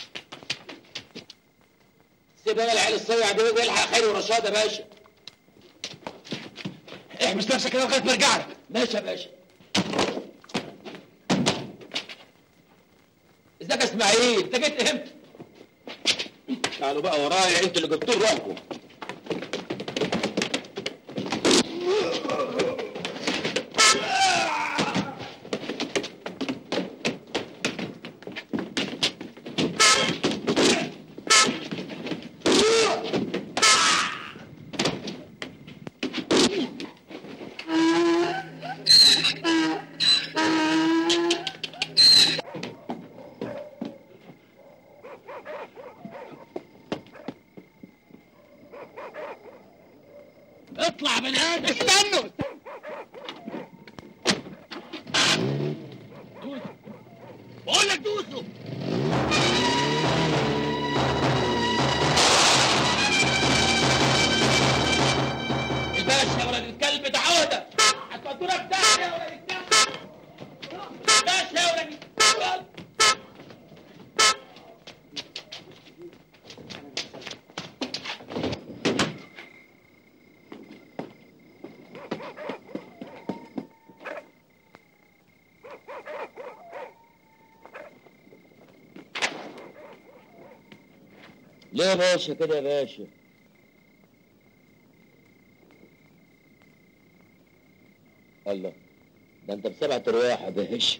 سيب انا العيال الصيع دول والحق خيري ورشاد يا باشا. احبس نفسك كده لغايه ما ارجع لك. ماشي يا باشا. ازيك يا اسماعيل؟ انت جيت امتى؟ تعالوا بقى ورايا، انتوا اللي جبتوا روحكم. اطلع بني ادم. استنوا بقول لك دوسوا. الباشا يا ولد الكلب ده عودة، هتودونا في داهية يا ولد الكلب. الباشا يا ولد الكلب. ليه يا باشا كده يا باشا؟ الله، ده انت بسبعة ارواح يا باشا.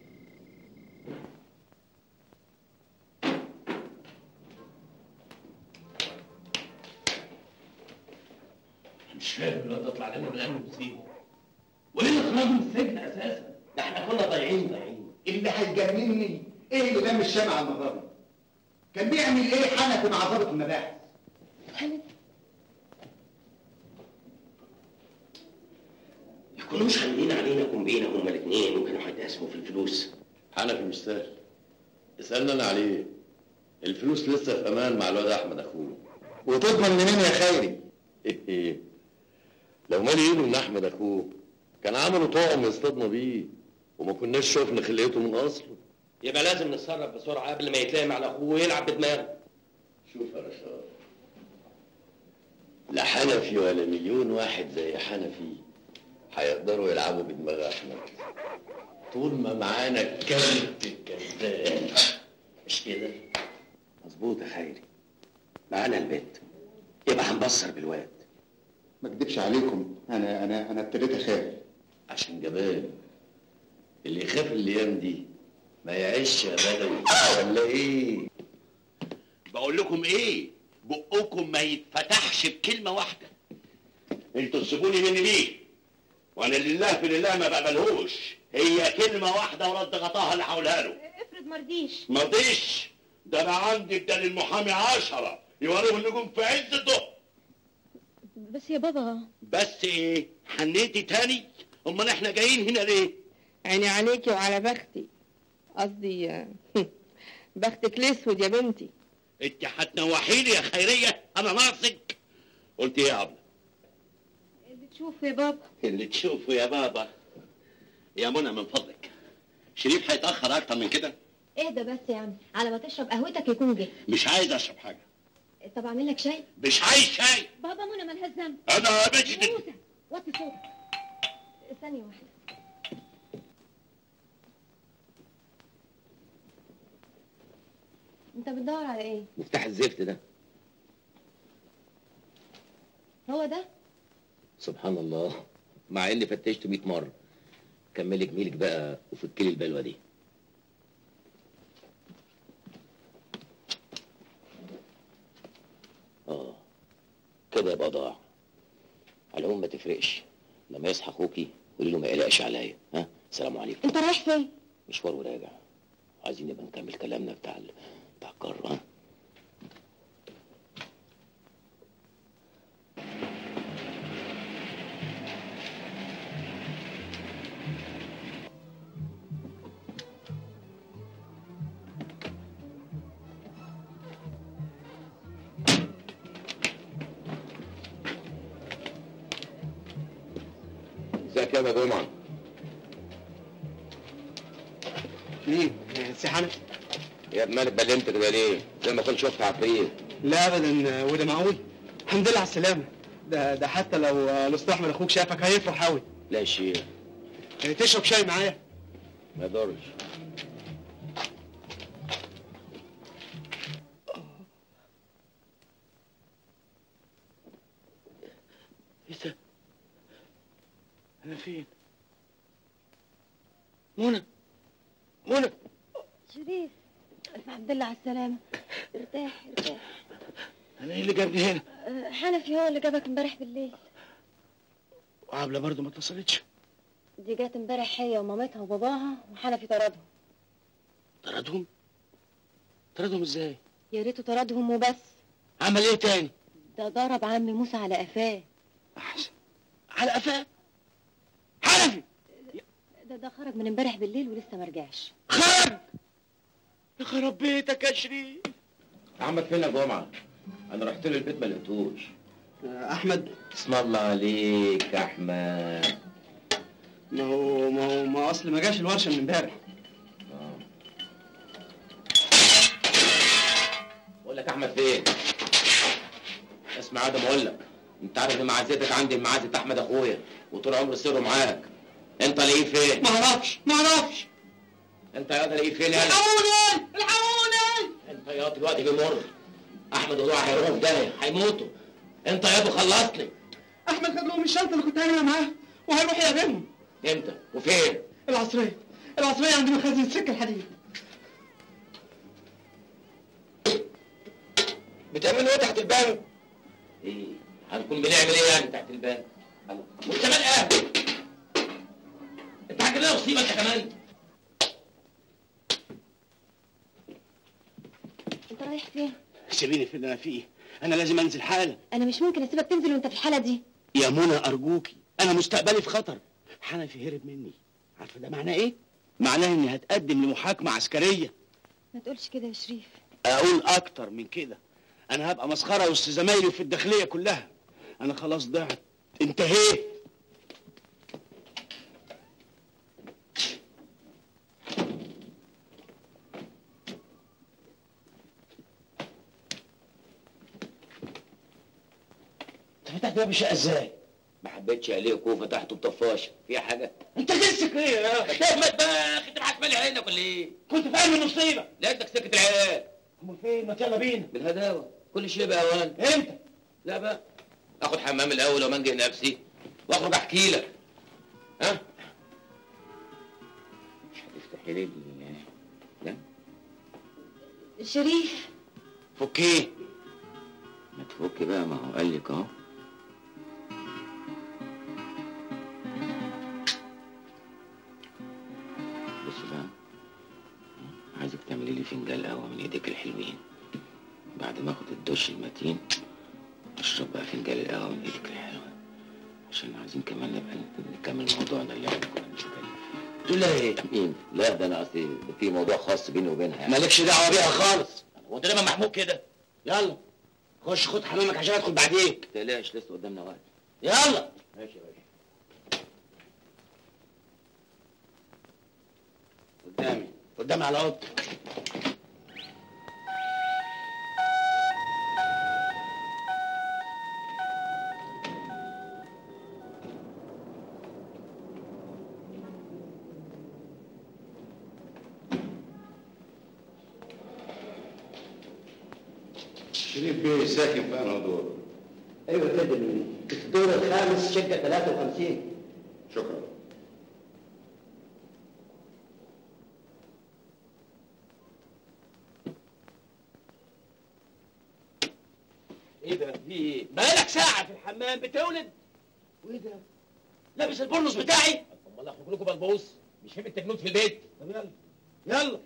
مش فاهم الواد ده طلع لنا من انهي مصيبه؟ وايه اللي خرجه من السجن اساسا؟ ده احنا كنا ضايعين ضايعين. اللي هيجنني ايه اللي لم الشمع المره دي؟ كان بيعمل ايه حنفي مع ضابط المباحث؟ حنفي يكونوش عاملين علينا كومبينه هما الاثنين وكانوا هيتقاسموا في الفلوس. حنفي مش سهل، اسألنا انا عليه. الفلوس لسه في امان مع الواد احمد اخوه. وتضمن منين يا خيري؟ ايه لو مالي ايده من احمد اخوه كان عملوا طعم يصطادنا بيه وما كناش شفنا خلقته من اصله. يبقى لازم نتصرف بسرعه قبل ما يتلاقي على اخوه ويلعب بدماغه. شوف يا رشاد، لا حنفي ولا مليون واحد زي حنفي هيقدروا يلعبوا بدماغ احمد طول ما معانا الكلب الكذاب. مش كده؟ مظبوط يا خيري. معانا البيت يبقى هنبصر بالواد. ما اكدبش عليكم، انا انا انا ابتديت اخاف. عشان جبان. اللي يخاف الايام دي ما يعيش يا بدوي ولا ايه؟ بقول لكم ايه؟ بقكم ما يتفتحش بكلمه واحده. انتوا تسيبوني مني ليه؟ وانا لله في لله ما بقبلهوش. هي كلمه واحده ورد غطاها اللي هقولها له. افرض مرضيش. مرضيش؟ ده انا عندي بدل المحامي عشرة يوريه النجوم في عز الضوء. بس يا بابا. بس ايه؟ حنيتي تاني؟ امال احنا جايين هنا ليه؟ عيني عليكي وعلى بختي، قصدي بختك الاسود يا بنتي. انت هتنوحيلي يا خيريه؟ انا ناقصك؟ قلت ايه يا عبله؟ اللي تشوفه يا بابا. اللي تشوفه يا بابا. يا منى من فضلك، شريف هيتاخر اكتر من كده؟ اهدى بس يا عم، على ما تشرب قهوتك يكون جه. مش عايز اشرب حاجه. طب اعمل لك شاي؟ مش عايز شاي. بابا منى مالهاش ذنب. انا يا بنتي موسى وطي صوتك. ثانيه واحده. انت بتدور على ايه؟ مفتاح الزفت ده. هو ده؟ سبحان الله، مع اني فتشته مية مرة. كملي جميلك بقى وفكلي البلوه دي. اه كده يبقى ضاع. على العموم ما تفرقش، لما يصحى اخوكي قولي له ما يقلقش عليا. ها السلام عليكم. انت رايح فين؟ مشوار وراجع. عايزين نبقى نكمل كلامنا بتاع ال... بتاع القاره. ها ازيك يا جمعه؟ مين؟ سي حنفي؟ يا ابن مالك بلمت كده ليه؟ زي ما كنت شفت عفريت. لا ابدا، وده معقول؟ الحمد لله على السلامه. ده ده حتى لو الاستاذ احمد اخوك شافك هيفرح قوي. لا شيء. تشرب شاي معايا؟ ما يضرش. ايه ده؟ انا فين؟ منى منى شريف، الف حمد لله على السلامه. ارتاح ارتاح. انا ايه اللي جابني هنا؟ أه، حنفي هو اللي جابك امبارح بالليل. وعبله برضه ما اتصلتش؟ دي جات امبارح هي ومامتها وباباها وحنفي طردهم. طردهم؟ طردهم ازاي؟ يا ريته طردهم وبس. عمل ايه تاني؟ ده ضرب عم موسى على قفاه. احسن على قفاه. حنفي ده ده خرج من امبارح بالليل ولسه ما رجعش. خرج؟ يا خراب بيتك يا شريف. احمد فين يا جمعه؟ انا رحت له البيت ما لقيتوش. احمد اسم الله عليك يا احمد. ما هو ما هو ما اصل ما جاش الورشه من امبارح. بقول لك احمد فين؟ اسمع يا ادم اقول لك، انت عارف ان معزتك عندي معزه احمد اخويا وطول عمري سره معاك. انت لاقيه فين؟ ما اعرفش ما اعرفش. انت يا لاقيه فين يا الحقوني الحقوني. انت يا دلوقتي بيمر. احمد وضوع هيروحوا في داهيه هيموتوا. انت يا ابو خلصني. احمد خد لهم الشنطه اللي كنت عاملها معاه وهيروح يقابلهم. امتى وفين؟ العصريه العصريه عند مخازن السكه الحديد. بتعملوا ايه تحت الباب؟ ايه؟ هنكون بنعمل ايه يعني تحت الباب؟ الله وانت مال قهوه؟ انت هتجيب لنا مصيبه انت كمان؟ انت رايح فين؟ سيبيني في اللي انا فيه، انا لازم انزل حالا. انا مش ممكن اسيبك تنزل وانت في الحاله دي. يا منى ارجوكي، انا مستقبلي في خطر. حنفي هرب مني، عارفه ده معناه ايه؟ معناه اني هتقدم لمحاكمه عسكريه. ما تقولش كده يا شريف. اقول اكتر من كده، انا هبقى مسخره وسط زمايلي وفي الداخليه كلها. انا خلاص ضعت، انتهيت. انت فتحت باب الشقه ازاي؟ ما حبيتش عليك وفتحته بطفاشه، فيها حاجه؟ انت جنسك ايه يا اخي؟ تهمت بقى، انت معاك مالي عينك ولا ايه؟ كنت في قلب المصيبه. لقيتك سكت العيال. امال فين؟ ما يلا بينا. بالهداوه، كل شيء باوان. امتى؟ لا بقى اخد حمام الاول ومنجي نفسي واخرج احكي لك. ها؟ مش هتفتحي لي لا؟ شريف فكيه. ما تفكي بقى، ما هو قال لك اهو. بص بقى، عايزك تعملي لي فنجان قهوه من ايديك الحلوين. بعد ما اخد الدش المتين اشرب بقى فنجان القهوه من ايدك الحلوه، عشان عايزين كمان نبقى نكمل موضوعنا اللي احنا كنا بنتكلم فيه. تقول لها ايه؟ مين؟ لا ده انا قصدي في موضوع خاص بيني وبينها يعني. مالكش دعوه بيها خالص. هو انت دايما محمود كده؟ يلا خش خد حمامك عشان ادخل بعديك. ما تقلقش لسه قدامنا وقت. يلا. ماشي يا باشا. قدامي قدامي على اوضتك. شريف بيه ساكن في انهي دور؟ ايوه كده، في الدور الخامس شقه ثلاثة وخمسين. شكرا. ايه ده؟ في ايه؟ بقالك ساعة في الحمام بتولد؟ وايه ده؟ لابس البرنس بتاعي؟ امال اخرج لكم بلبوص؟ مش فاهم التجنود في البيت؟ طب يلا يلا.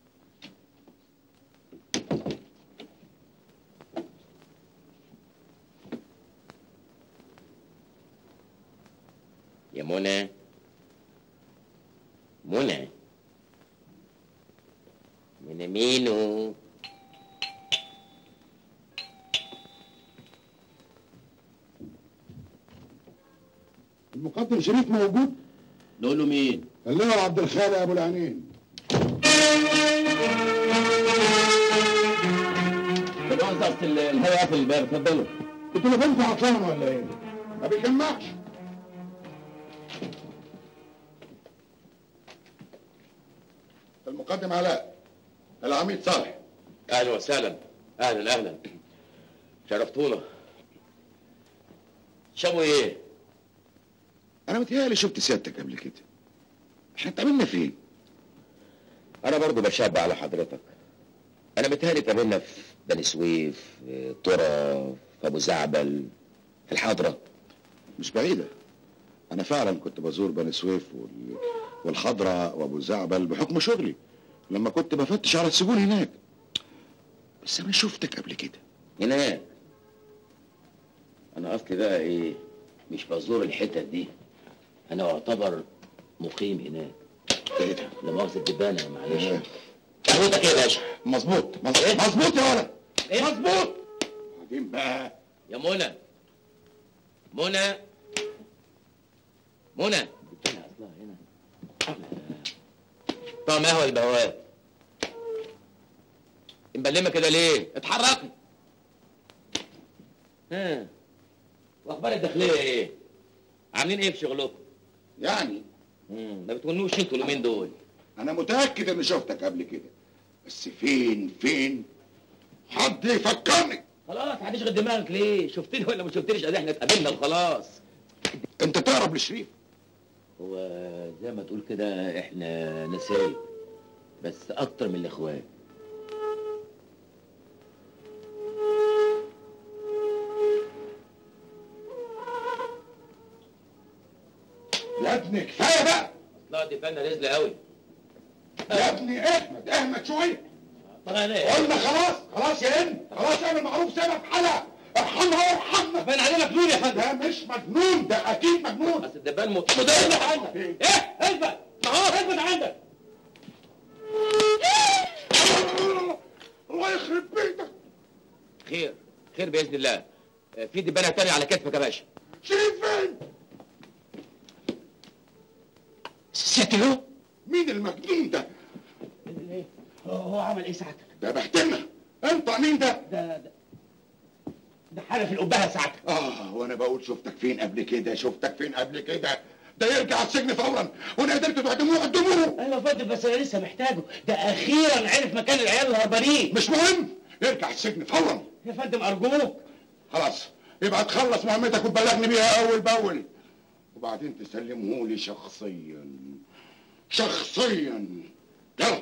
يا منى، منى منى مينو. المقدم شريف موجود؟ نقول له مين؟ اللواء عبد الخالق ابو العينين. وزارة الهيئة في الباب، اتفضلوا. انتوا اللي بنتوا عطلان ولا ايه؟ ما بيجمعش. المقدم علاء، العميد صالح. اهلا وسهلا. اهلا اهلا، شرفتونا. شابوا ايه؟ انا متهيألي شفت سيادتك قبل كده. احنا اتقابلنا فين؟ انا برضو بشاب على حضرتك. انا متهيألي اتقابلنا في بني سويف، في طرة، في ابو زعبل، في الحضرة. مش بعيدة. انا فعلا كنت بزور بني سويف وال... والحضرة وابو زعبل بحكم شغلي، لما كنت بفتش على السجون هناك. بس انا شفتك قبل كده. هناك؟ انا اصلي بقى ايه، مش بزور الحتت دي، انا اعتبر مقيم هناك. ايه ده؟ لا مؤاخذة الدبانة معلش. قهوتك ايه يا باشا؟ مظبوط مظبوط مظبوط يا ولد مظبوط. بعدين بقى يا منى منى منى الدبانة اصلها هنا. طعم قهوة البهوات. مبلمة كده ليه؟ اتحركي. ها واخبار الداخلية ايه؟ عاملين ايه في شغلكم؟ يعني امم ما بتونوش انتوا اليومين دول. انا متاكد اني شفتك قبل كده، بس فين فين؟ حد يفكرني. خلاص هتشغل دماغك ليه؟ شفتني ولا ما شفتنيش؟ ادي احنا اتقابلنا وخلاص. انت تقرب لشريف؟ هو زي ما تقول كده احنا نسايب، بس اكتر من الاخوات. يا ابني كفايه بقى. لا دي فنه رزله قوي. يا ابني احمد احمد شويه. طب انا ايه؟ قلنا خلاص خلاص يا ابني خلاص اعمل معروف سيبها في حالها. ارحمها وارحمنا. باين عليه مجنون يا فندم. ده مش مجنون، ده اكيد مجنون. بس الدبان مدرب عندك. ايه؟ اثبت. ما هو اثبت عندك. الله يخرب بيتك. خير خير باذن الله. في دبانه تانية على كتفك يا باشا. شريف فين؟ ساتلو؟ مين المجنون ده؟ هو عمل ايه ساعتك؟ ده بهدلنا. انت مين ده؟ ده ده ده حلف القبهه ساعتك. اه وانا بقول شفتك فين قبل كده شفتك فين قبل كده. ده يرجع السجن فورا وانا قدرت تعدموه قدموه. ايوه يا فندم بس انا لسه محتاجه. ده اخيرا عرف مكان العيال الهربانين. مش مهم، يرجع السجن فورا. يا فندم ارجوك. خلاص يبقى تخلص مهمتك وتبلغني بيها اول باول، وبعدين تسلمه لي شخصيا شخصيا. يلا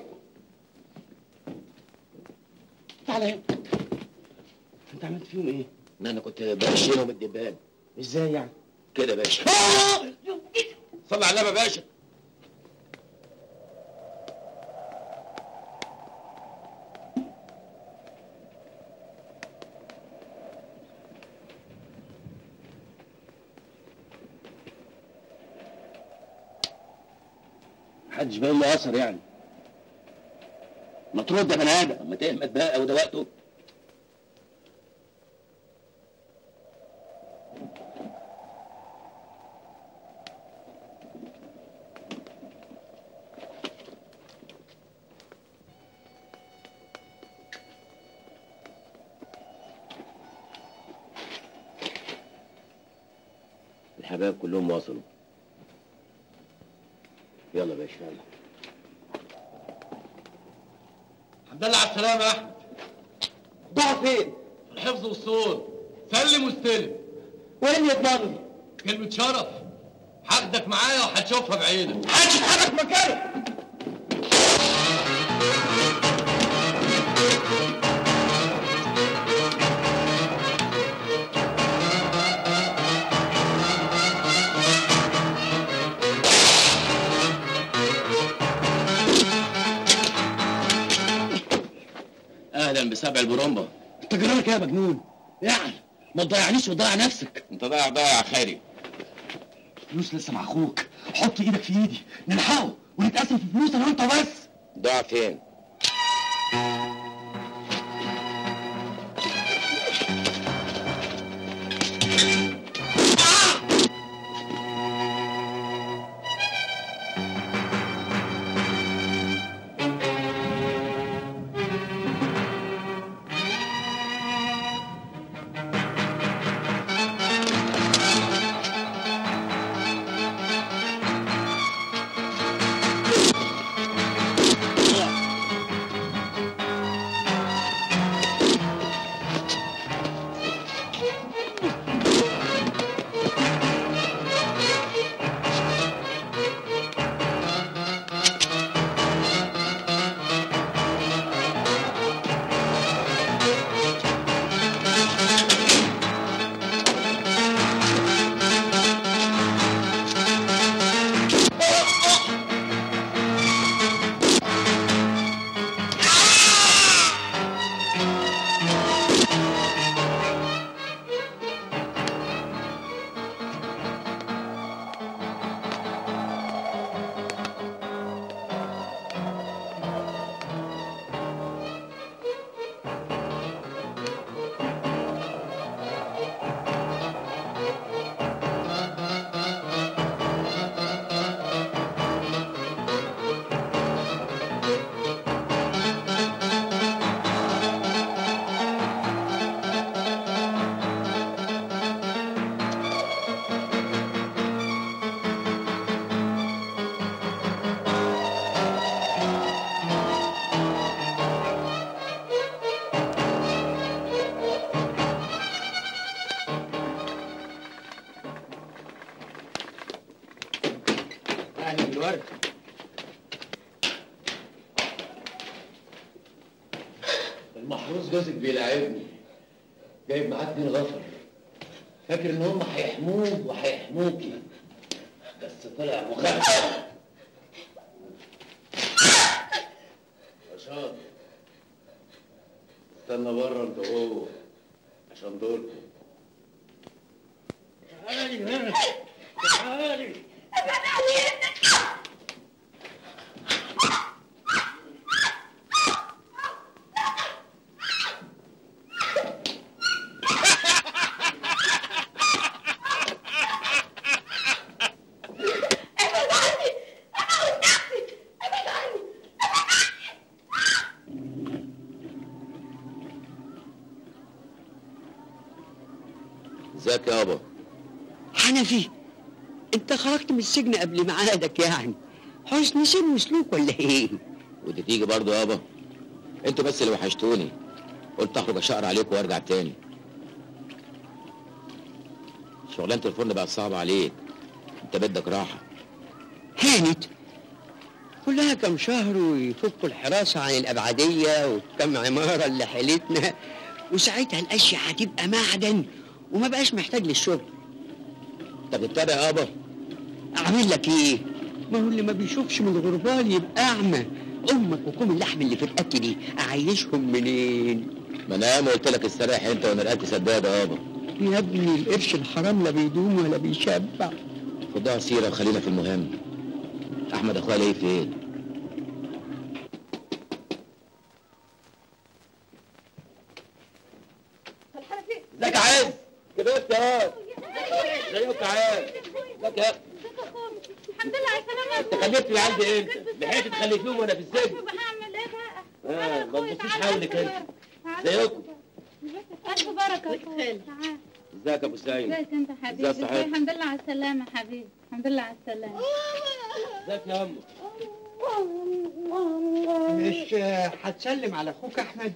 تعالى هنا. انت عملت فيهم ايه؟ ان انا كنت بشيلهم الدبان. ازاي يعني؟ كده يا باشا. صلي على النبي يا باشا. محدش باين له اثر يعني. ما ترد يا بني ادم. ما تهمت بقى وده وقته. الحبايب كلهم وصلوا. يلا يا باشا يلا. الحمد لله على السلامة يا أحمد. ضاع فين؟ الحفظ والصون. سلم واستلم. وين يضمنني؟ كلمة شرف. هاخدك معايا وهتشوفها بعينك. محدش يتحرك مكانه. اهلا بسبع البرومبا. انت جرالك ايه يا مجنون؟ يعني ما تضيعنيش وتضيع نفسك. انت ضايع ضايع خيري. فلوس لسه مع اخوك. حط ايدك في ايدي نلحقه ونتقاسم في فلوس انا وانت بس. ضاع فين؟ محروس جوزك بيلاعبني، جايب معاه اتنين غفر، فاكر ان هم هيحموه وهيحموكي، بس طلع مخدر. عشان استنى بره انت وهو عشان دوركم. تعالي هنا، تعالي. ازيك يابا؟ حنفي، انت خرجت من السجن قبل ميعادك يعني، حسن سن وسلوك ولا ايه؟ ودي تيجي برضه يابا؟ انتوا بس اللي وحشتوني، قلت اخرج اشقر عليكم وارجع تاني. شغلانة الفرن بقت صعبة عليك، انت بدك راحة. هانت كلها كم شهر ويفكوا الحراسة عن الأبعدية والكم عمارة اللي حيلتنا، وساعتها الأشياء هتبقى معدن وما بقاش محتاج للشغل. انت بتتابع يابا؟ أعمل لك إيه؟ ما هو اللي ما بيشوفش من الغربال يبقى أعمى. أمك وكوم اللحم اللي في الأكل دي أعيشهم منين؟ ما أنا ياما قلت لك استريح أنت ونرقت سدادة يابا. يا ابني القرش الحرام لا بيدوم ولا بيشبع. خدها سيرة وخلينا في المهم. أحمد أخويا ليه فين؟ ازيك يا عز؟ كبرت يا واد. ازيك يا عز؟ ازيك يا الحمد لله على السلامة. انت خلفتني عندي امتى؟ لحقت تخلفيهم وانا في السجن. هعمل ايه بقى؟ اه ما تبصيش حولك انت. ازيكم؟ ألف بركة يا أخويا. تعال. ازيك يا ابو سعيد؟ ازيك أنت حبيبي؟ ازيك صحيح؟ الحمد لله على السلامة حبيبي، الحمد لله على السلامة. ازيك يا امه؟ مش هتسلم على أخوك أحمد؟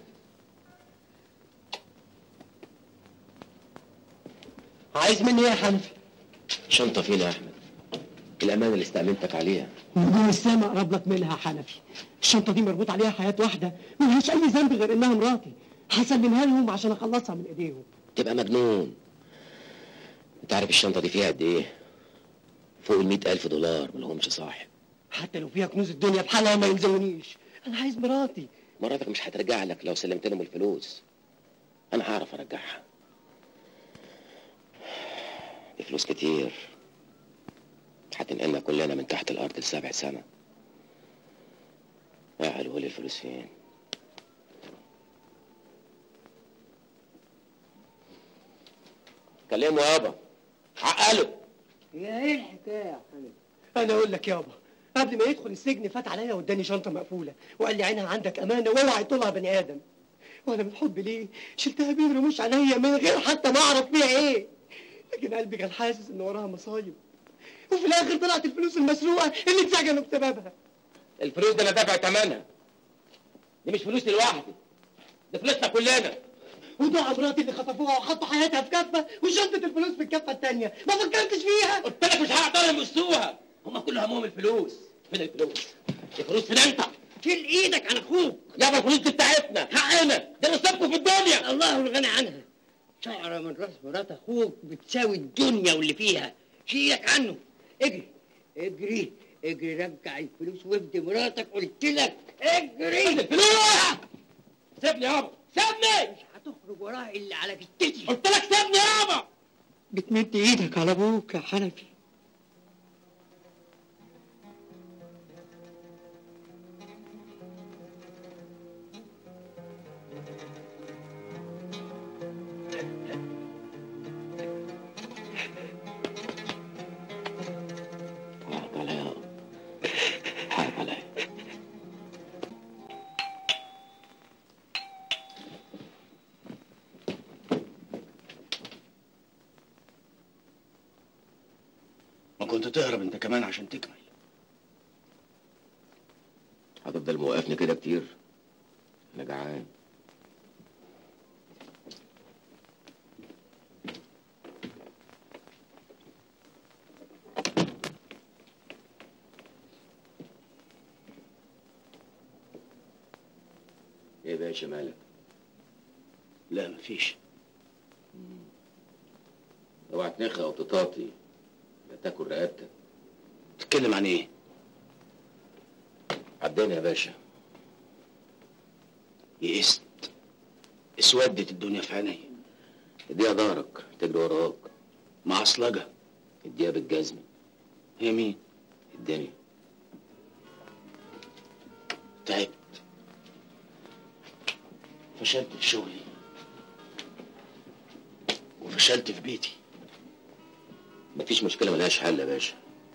عايز مني إيه يا حنفي؟ شنطة فين يا أحمد؟ الأمانة اللي استأمنتك عليها. نجوم السما أقرب لك منها يا حنفي. الشنطة دي مربوط عليها حياة واحدة ملهاش أي ذنب غير إنها مراتي. هسلمها لهم عشان أخلصها من إيديهم. تبقى مجنون. أنت عارف الشنطة دي فيها قد إيه؟ فوق المئة ألف دولار ملهمش صاحب. حتى لو فيها كنوز الدنيا بحالها ما يلزمونيش. أنا عايز مراتي. مراتك مش هترجع لك لو سلمت لهم الفلوس. أنا هعرف أرجعها. دي فلوس كتير. هتنقلنا كلنا من تحت الأرض لسبع سنة. يا قالوا لي الفلوس فين؟ كلموا يابا، عقلوا. يا ايه الحكايه يا حبيبي؟ انا اقول لك يابا، قبل ما يدخل السجن فات عليا واداني شنطه مقفوله وقال لي عينها عندك امانه واوعى يطولها بني ادم. وانا من حب ليه شلتها بيه رموش عليا من غير حتى ما اعرف فيها ايه. لكن قلبي كان حاسس ان وراها مصايب. وفي الاخر طلعت الفلوس المسروقه اللي اتسجنوا بسببها. الفلوس دي انا دافع ثمنها. دي مش فلوسي لوحدي. دي فلوسنا كلنا. ودول مراتي اللي خطفوها وحطوا حياتها في كفه وشنطه الفلوس في الكفه الثانيه، ما فكرتش فيها. قلت لك مش هقدر يمسوها. هم كل همهم الفلوس. فين الفلوس؟ الفلوس فين انت؟ شيل ايدك عن اخوك. يابا الفلوس دي بتاعتنا، حقنا، ده نصيبكم في الدنيا. الله الغني عنها. شعره من راس مرات اخوك بتساوي الدنيا واللي فيها. شيلك عنه. اجري اجري اجري رجع الفلوس وافدي مراتك. قلت لك اجري. الفلوس سيبني يابا، سيبني. مش هتخرج وراها الا على جتتي. قلت لك سيبني يابا. بتمد ايدك على ابوك يا حنفي. حقك عليا يابا، حقك عليا. ما كنت تهرب انت كمان عشان تكمل. هتفضل موقفني كده كتير؟ انا جعان. ايه يا باشا مالك؟ لا مفيش. اوعى تنخ او تطاطي لا تاكل رقبتك. تتكلم عن ايه؟ عداني يا باشا. يئست، اسودت الدنيا في عيني. اديها ظهرك تجري وراك. معصلجه. اديها بالجزمه. هي مين؟ الدنيا. تعبت، فشلت في شغلي وفشلت في بيتي. مفيش مشكله ملهاش حل يا باشا.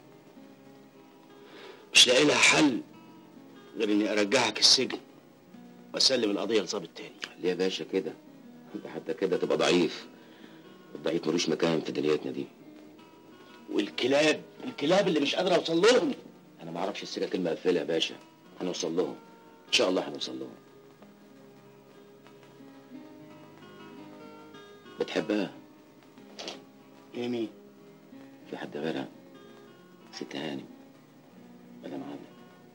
مش لاقي لها حل غير اني ارجعك السجن واسلم القضيه لظابط تاني. ليه يا باشا كده؟ انت حتى كده تبقى ضعيف. الضعيف ملوش مكان في دنيتنا دي. والكلاب الكلاب اللي مش قادر اوصل لهم. انا ما اعرفش السكه المقفله يا باشا. هنوصل لهم ان شاء الله، هنوصل لهم. بتحبها؟ ايه مين؟ في حد غيرها؟ ست هانم مدام عبلة.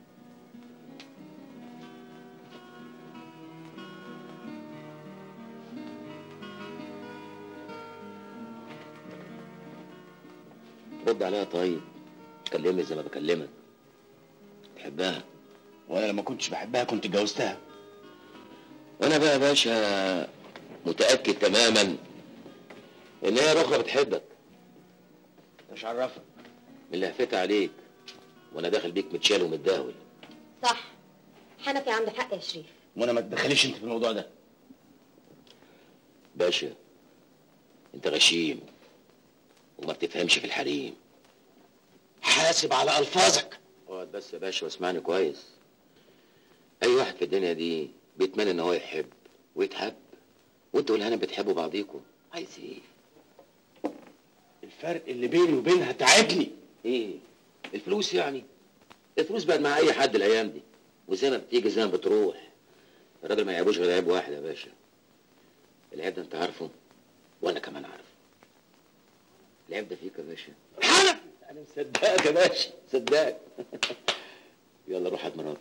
رد عليها طيب، كلمني زي ما بكلمك. تحبها؟ وانا لما كنتش بحبها كنت اتجوزتها. وانا بقى يا باشا متاكد تماما ان هي الاخرى بتحبك. مش عرفك من اللي هفتها عليك وانا داخل بيك متشال ومتداول. صح، حنفي عنده حق يا شريف. وانا ما تدخليش انت في الموضوع ده. باشا انت غشيم وما بتفهمش في الحريم. حاسب على الفاظك. اقعد بس يا باشا واسمعني كويس. اي واحد في الدنيا دي بيتمنى ان هو يحب ويتحب، وانتوا والهنا بتحبوا بعضيكوا. عايز ايه؟ الفرق اللي بيني وبينها تعبني. ايه؟ الفلوس يعني؟ الفلوس بقت مع اي حد الايام دي، وزي ما بتيجي زي ما بتروح. الراجل ما يعيبوش غير عيب واحد يا باشا. العيب ده انت عارفه وانا كمان عارفه. العيب ده فيك يا باشا. حنفي انا مصدقك يا باشا، مصدقك. يلا روح هات مراتك.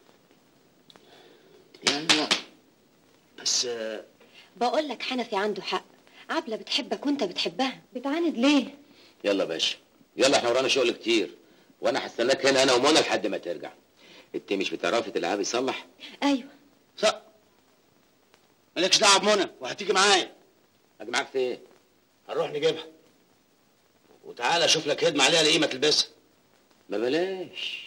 يعني بس بقول لك حنفي عنده حق. عبلة بتحبك وانت بتحبها، بتعاند ليه؟ يلا يا باشا يلا، احنا ورانا شغل كتير وانا هستناك هنا انا ومنى لحد ما ترجع. انت مش بتعرفي تلعبي صلح؟ ايوه. صح. مالكش دعوه بمنى وهتيجي معايا. اجي معاك فين؟ هنروح نجيبها وتعالى اشوف لك هدمه عليها لقيمه تلبسها. ما بلاش.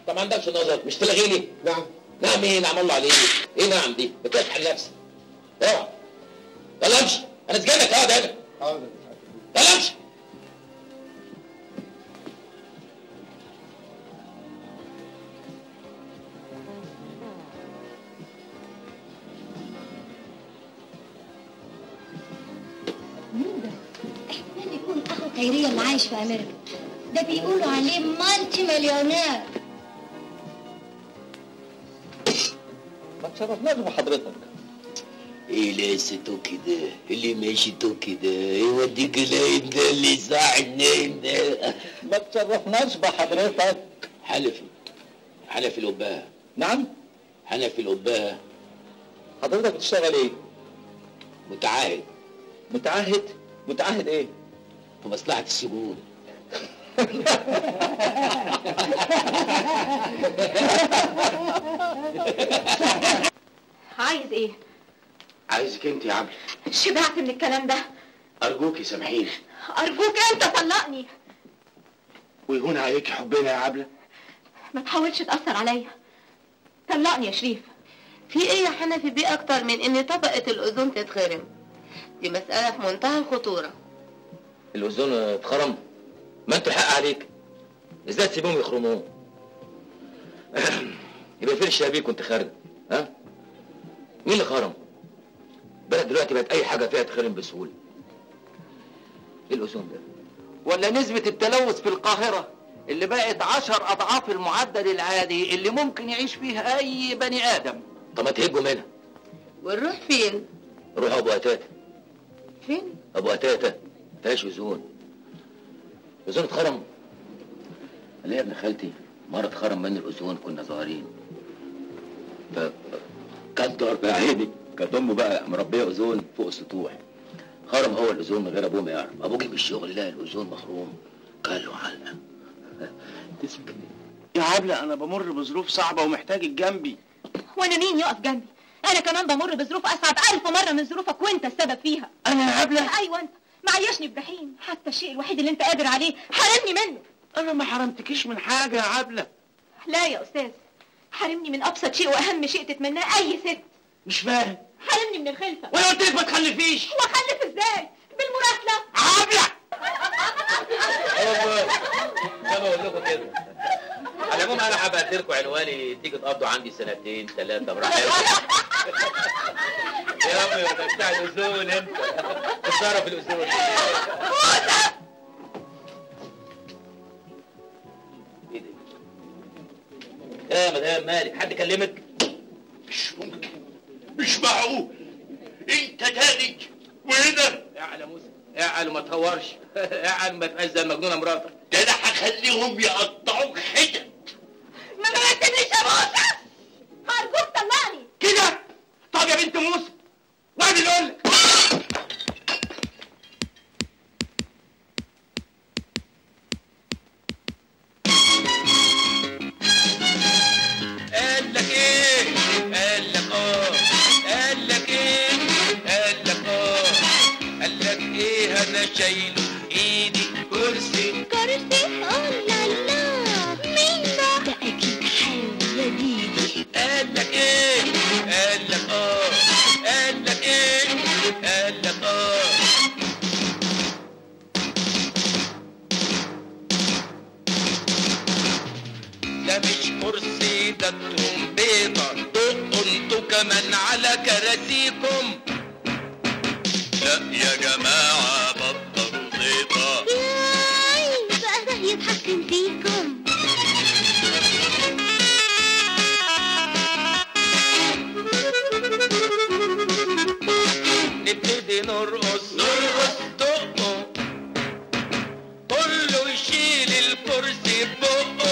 انت ما عندكش نظر، مش تلغيني؟ نعم. نعم ايه؟ نعم الله عليك. ايه نعم دي؟ بتضحك على نفسك. اوعى. يلا امشي، انا سجنك اقعد هنا. حاضر. يلا امشي. مين ده؟ احتمال يكون اخو خيرية اللي عايش في امريكا. ده بيقولوا عليه مالتي مليونير. ما تشرفناش بحضرتك. ايه لسته كده؟ اللي ماشيته كده؟ يوديك العين ده اللي صاحي النايم ده؟ ما تشرفناش بحضرتك. حلفي حلفي القباء. نعم؟ حلفي القباء. حضرتك بتشتغل ايه؟ متعاهد. متعاهد؟ متعاهد ايه؟ في مصلحة السجون. عايز ايه؟ عايزك انت يا عبلة. شبعت من الكلام ده. ارجوكي سامحيني. ارجوك انت طلقني. ويهون عليكي حبنا يا عبلة. ما تحاولش تأثر عليا. طلقني يا شريف. في ايه يا حنفي بيه اكتر من ان طبقة الاوزون تتخرم؟ دي مسألة في منتهى الخطورة. الاوزون اتخرم؟ ما انتوا الحق عليك. ازاي تسيبوهم يخرموه؟ يبقى فين الشبابيك وانت خارج؟ ها؟ مين اللي خرم؟ بلد دلوقتي بقت اي حاجه فيها تخرم بسهوله. ايه الاوزون ده؟ ولا نسبة التلوث في القاهرة اللي بقت عشر اضعاف المعدل العادي اللي ممكن يعيش فيه اي بني ادم. طب ما تهجوا منها. ونروح فين؟ روح ابو قتاته. فين؟ ابو قتاته فيهاش اوزون. اوزون اتخرم؟ قال لي يا ابن خالتي مره اتخرم من الاوزون كنا صغيرين. ف كدر يا عيني، كانت امه بقى مربيه اوزون فوق السطوح. خرم هو الاوزون من غير ابوه ما يعرف. ابوه جه من الشغل لقى الاوزون مخروم، قال له علقه. تسكت يا عبلة انا بمر بظروف صعبة ومحتاجك جنبي. وانا مين يقف جنبي؟ انا كمان بمر بظروف اصعب الف مرة من ظروفك وانت السبب فيها. انا يا عبلة؟ ايوه انت. معيشني بجحيم، حتى الشيء الوحيد اللي انت قادر عليه حرمني منه. انا ما حرمتكيش من حاجة يا عبلة. لا يا استاذ، حرمني من ابسط شيء واهم شيء تتمناه اي ست. مش فاهم. حرمني من الخلفة. وانا قلت لك ما تخلفيش. واخلف ازاي؟ بالمراسلة. عبلة. والله انا بقول لكم كده. على العموم انا هبعت لكم عنواني تيجي تقضوا عندي سنتين ثلاثة براحتكم. يا امي ده بتاع الاذون انت. تتصرف الاذون. ايه ده؟ يا مدام مالك حد كلمك؟ مش ممكن، مش معقول. انت تاني وهنا؟ اعلى موسى اعلى وما تهورش. اعلى ما تبقاش زي المجنونه مراتك. ده انا هخليهم يقطعوك حتت. ما تمثلنيش يا موسى. هرجوك طلقني. كده؟ طب يا بنت موسى واحد اللي يقول لك. قال لك ايه؟ قال لك اه. قال لك ايه؟ قال لك اه. قال لك ايه انا شايله ايدي كرسي. كرسي؟ اه لا لا، مين ده؟ ده اكيد حاوي يا ديدي. قال لك ايه؟ قال لك اه. قال لك ايه؟ قال لك اه. ده مش كرسي ده الترومبيطة. دقوا انتوا كمان على كراسيكم. لا يا جماعة بطلوا زيطة. ياي بقى ده يتحكم فيكم. نبتدي نرقص نرقص دقوا. كله يشيل الكرسي ببقه.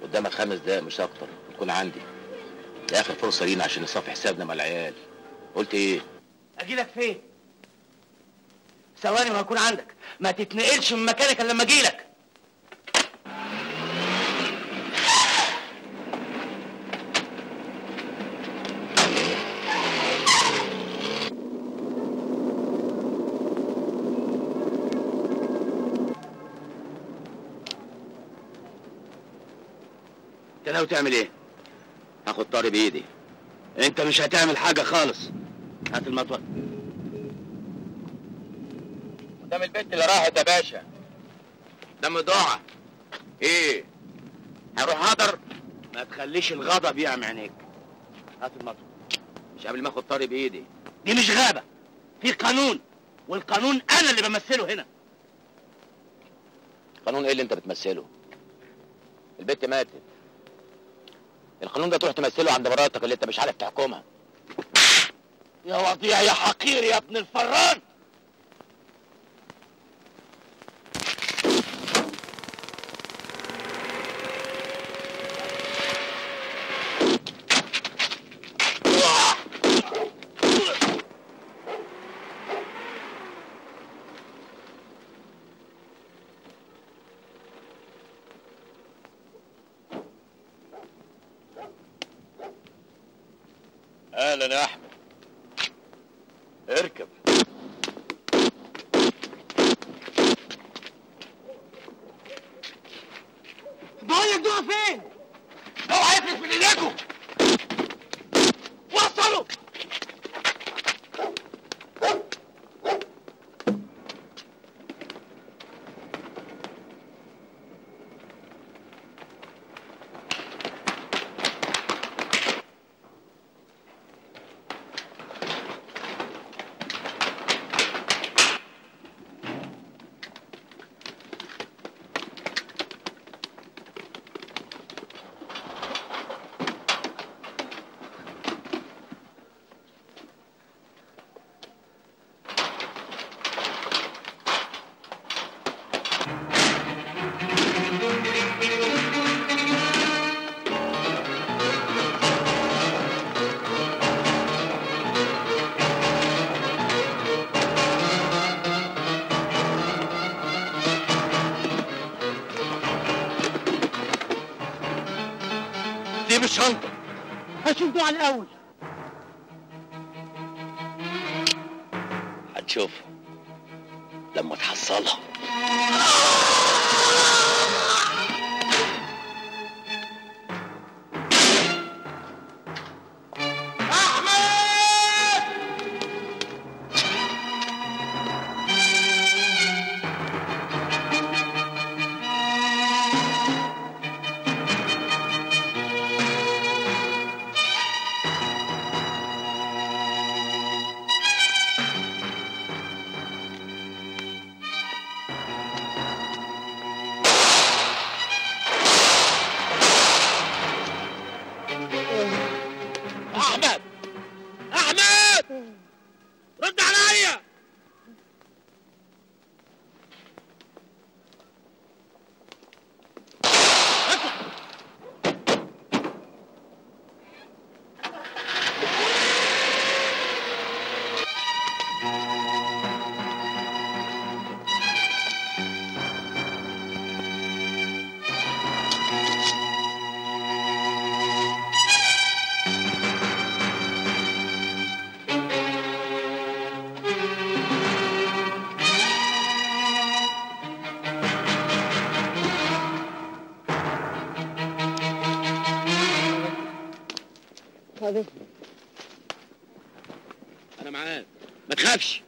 قدامك خمس دقايق مش اكتر تكون عندي. دي اخر فرصه لينا عشان نصفي حسابنا مع العيال. قلت ايه؟ اجيلك فين؟ ثواني وهكون عندك، ما تتنقلش من مكانك الا لما اجيلك. انت ناوي تعمل ايه؟ هاخد طاري بايدي. انت مش هتعمل حاجه خالص. هات المطوه. قدام البنت اللي راحت يا باشا. دم ضاعه. ايه؟ هروح هدر؟ ما تخليش الغضب يعمي عينيك. هات المطوه. مش قبل ما اخد طاري بايدي. دي مش غابه، في قانون، والقانون انا اللي بمثله هنا. قانون ايه اللي انت بتمثله؟ البنت ماتت. القانون ده تروح تمثله عند مراتك اللي انت مش عارف تحكمها. يا وضيع يا حقير يا ابن الفران. اهلا يا احمد. اركب. بقول لك دول فين؟ اوعى يفلت من ايديكم. وصلوا. سيب الشنطة. هشوف دول على الأول. هتشوف لما تحصلها. أنا معاك، ما تخافش.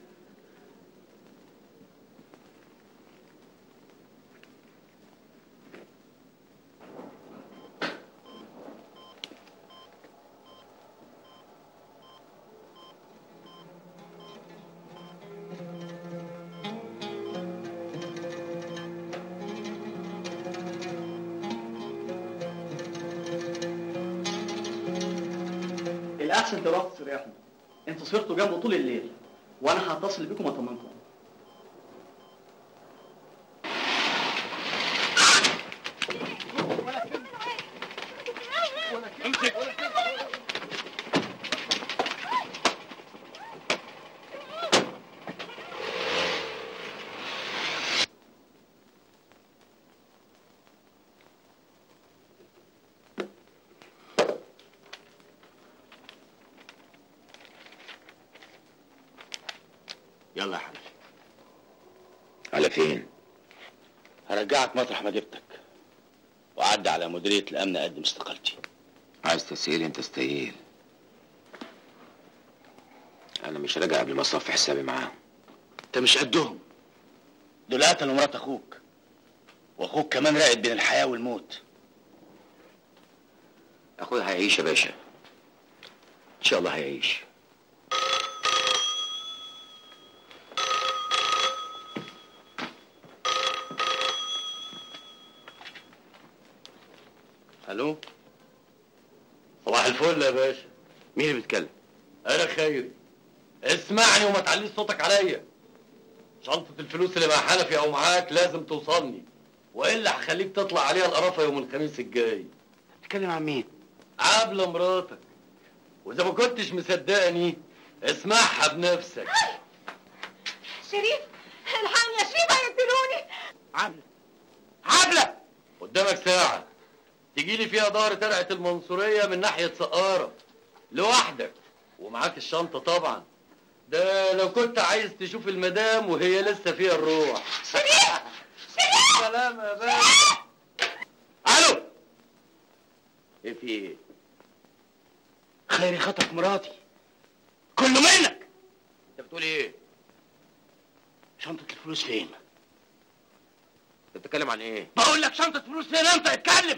الأحسن تروحوا تستريحوا. انتوا صرتوا جنبه طول الليل، وأنا هتصل بيكم وأطمنكم. يلا يا حنفي. على فين؟ هرجعك مطرح ما جبتك وأعدي على مديرية الأمن أقدم استقالتي. عايز تسهيل انت استهيل. انا مش راجع قبل ما اصفي حسابي معاهم. أنت مش قدهم. دول قتلوا مرات أخوك، وأخوك كمان راقد بين الحياة والموت. اخويا هيعيش يا باشا، ان شاء الله هيعيش. الو، صباح الفل يا باشا. مين اللي بيتكلم؟ انا خير. اسمعني وما تعليش صوتك عليا. شنطة الفلوس اللي مع حنفي او معاك لازم توصلني، والا هخليك تطلع عليها القرافة يوم الخميس الجاي. بتتكلم عن مين؟ عبلة مراتك، واذا ما كنتش مصدقني اسمعها بنفسك. شريف، الحقني يا شريف هيقتلوني. عبلة عبلة، قدامك ساعة تجي لي فيها دار ترعة المنصورية من ناحية سقارة لوحدك، ومعاك الشنطة طبعا. ده لو كنت عايز تشوف المدام وهي لسه فيها الروح. شريف شريف سلام يا باشا. الو، ايه في ايه؟ خيري خطف مراتي، كله منك. انت بتقول ايه؟ شنطة الفلوس فين؟ انت بتتكلم عن ايه؟ بقول لك شنطة فلوس فين؟ انت اتكلم.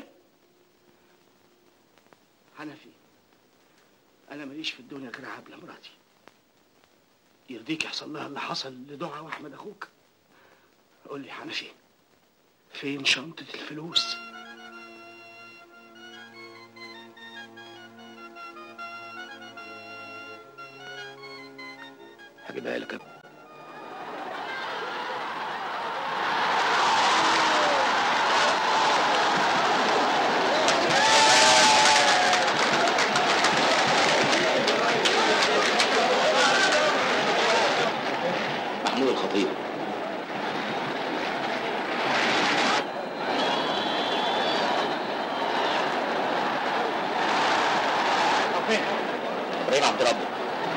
حنفي، انا ماليش في الدنيا غير عبلة مراتي. يرضيك يحصل لها اللي حصل لدعاء واحمد اخوك؟ قول لي حنفي، فين شنطة الفلوس؟ هجيبها لك يا ابني. محمود الخطيب. ابراهيم عبد ربه.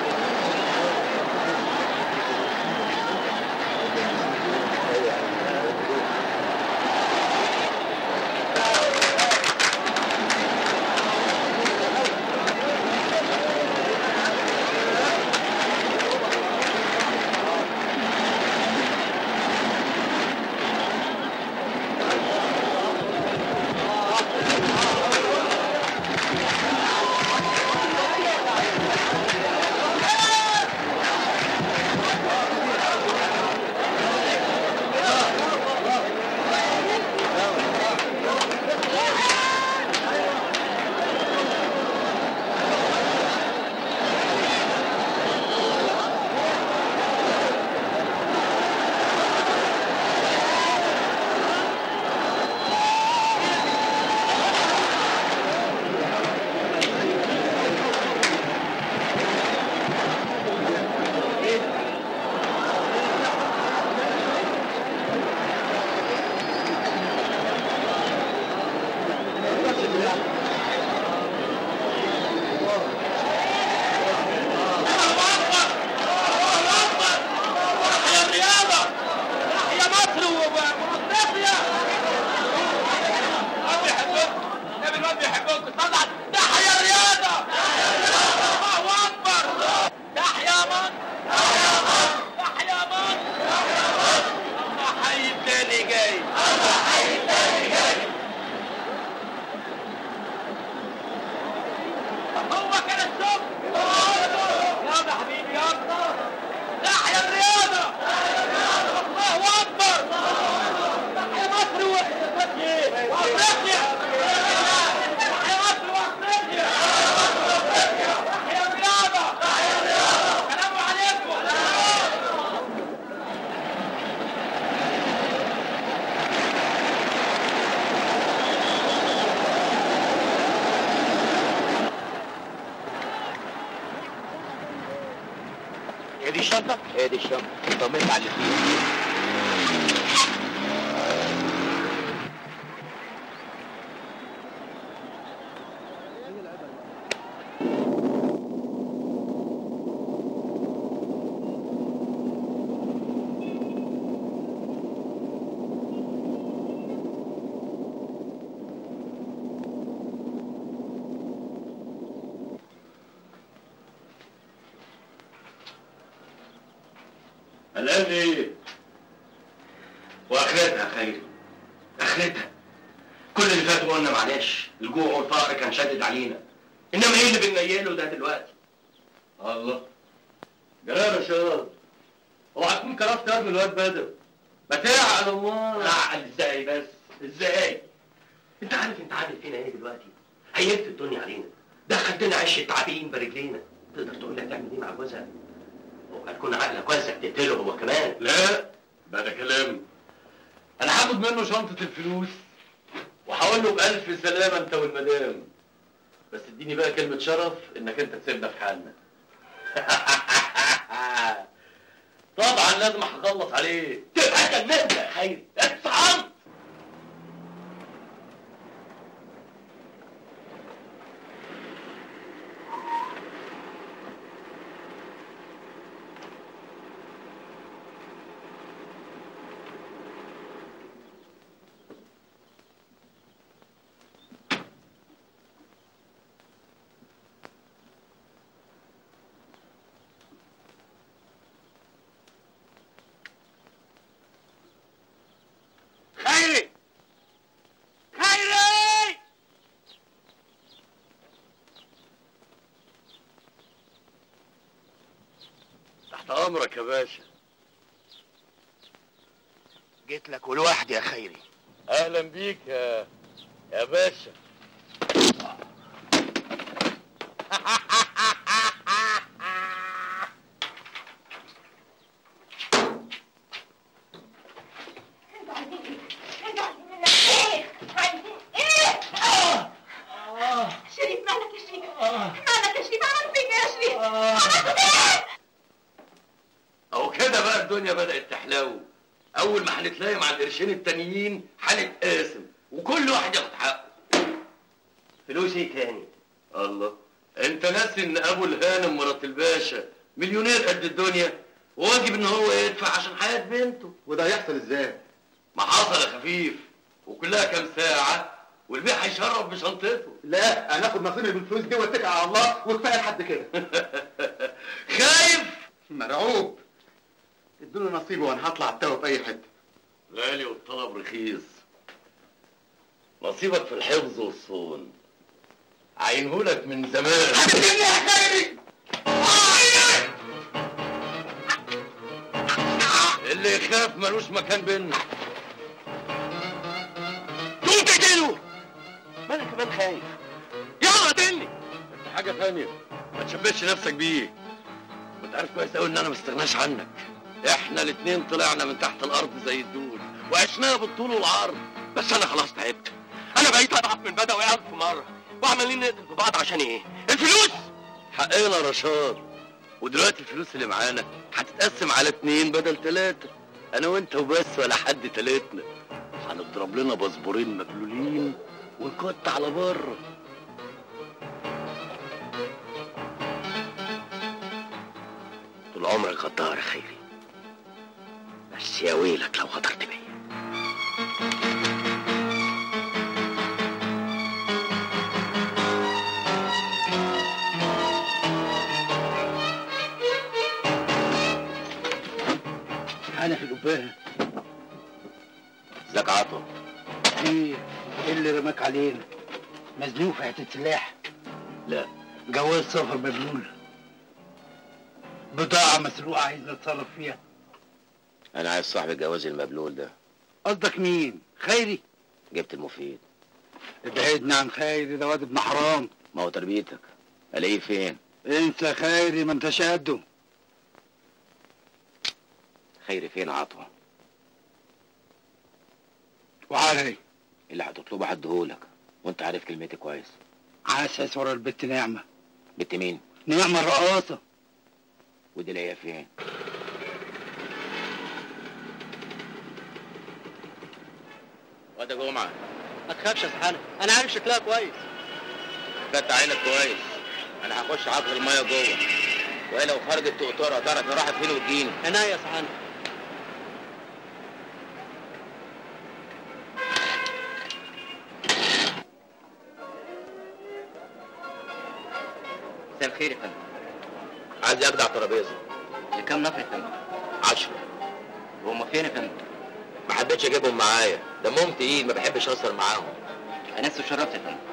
هي دي الشنطة؟ هي دي الشنطة. طمنت على اللي فيها. قلقان ايه؟ واخرتها يا خيري، اخرتها. كل اللي فات قلنا معلش، الجوع والفقر كان شادد علينا، انما ايه اللي بننيله ده دلوقتي؟ الله، جلال يا شباب، اوعى تكون كرفت قلب الواد بدر. ما تعقل الله. اعقل ازاي بس؟ ازاي؟ انت عارف انت عامل فينا ايه دلوقتي؟ هيلت الدنيا علينا، دخلتنا عش التعابين برجلينا. تقدر تقول لي هتعمل ايه مع جوزها؟ وهتكون عقلك واسع تقتله هو كمان. لا، ده ده كلام. انا هاخد منه شنطه الفلوس وهقول له بألف سلامه انت والمدام، بس اديني بقى كلمه شرف انك انت تسيبنا في حالنا. طبعا لازم هخلص عليه. تبقى جننت يا خيري، اتصعدت. خيري خيري تحت امرك يا باشا. جيت لك ولوحدي يا خيري. اهلا بيك يا يا باشا. شريف مالك يا شريف؟ مالك يا شريف؟ عملت فيك يا شريف؟ عملت ايه؟ اهو كده بقى الدنيا بدأت تحلو. أول ما هنتلاقي مع القرشين التانيين هنتقاسم وكل واحد ياخد حقه. فلوس ايه تاني؟ الله، أنت ناسي إن أبو الهانم مرات الباشا مليونير قد الدنيا وواجب إن هو يدفع عشان حياة بنته. وده هيحصل إزاي؟ ما حصل يا خفيف، وكلها كام ساعة والبيع هيشرف بشنطته. لا، أنا آخد نصيبي من الفلوس دي واتكل على الله وكفاية لحد كده. خايف؟ مرعوب. ادوني نصيبي وانا هطلع التوه في اي حته. غالي والطلب رخيص. نصيبك في الحفظ والصون. عينهولك من زمان. حبيبي يا خيري. اللي يخاف ملوش مكان بينا. تقوم تقتله. ما انا كمان خايف. يلا قتلني. انت حاجه ثانيه، ما تشبهش نفسك بيه. وانت عارف كويس قوي ان انا ما استغناش عنك. احنا الاتنين طلعنا من تحت الارض زي الدود وعشناها بالطول والعرض، بس انا خلاص تعبت. انا بقيت اضعف من بدوي الف مره، وعمالين نقتل في بعض عشان ايه؟ الفلوس! حقنا رشاد، ودلوقتي الفلوس اللي معانا هتتقسم على اتنين بدل تلاته، انا وانت وبس ولا حد تلاتنا. هنضرب لنا باسبورين مبلولين ونكت على بره. طول عمرك غدار يا خيري، بس يا ويلك لو غدرت بيا. انا في القبايه. ازيك عطوة؟ ايه ايه اللي رماك علينا؟ مزنوق في حته سلاح؟ لا. جواز سفر مبلول، بضاعه مسروقه عايز نتصرف فيها. انا عايز صاحب الجواز المبلول ده. قصدك مين؟ خيري؟ جبت المفيد. ابعدنا عن خيري، ده واد ابن حرام. ما هو تربيتك. الاقيه فين؟ انسى خيري، ما انتش قده. خيري فين عطوة؟ وعلي اللي هتطلبه هديهولك، وانت عارف كلمتي كويس. عسس ورا البت نعمه. بنت مين؟ نعمه الرقاصه. ودي لاقيها فين؟ واد جمعه. ما تخافش يا سحانه، انا عارف شكلها كويس. فتح عينك كويس، انا هخش عقل الميه جوه، وهي لو خرجت تقطرها تعرف هي راحت فين وتجيني. عناية يا سحانه. مساء الخير يا فندم. عايز اجدع ترابيزه. لكام نفر يا فندم؟ عشرة. وهم فين يا فندم؟ ما حبيتش اجيبهم معايا، دمهم تقيل، ما بحبش اهزر معاهم. انس وشرفت يا فندم.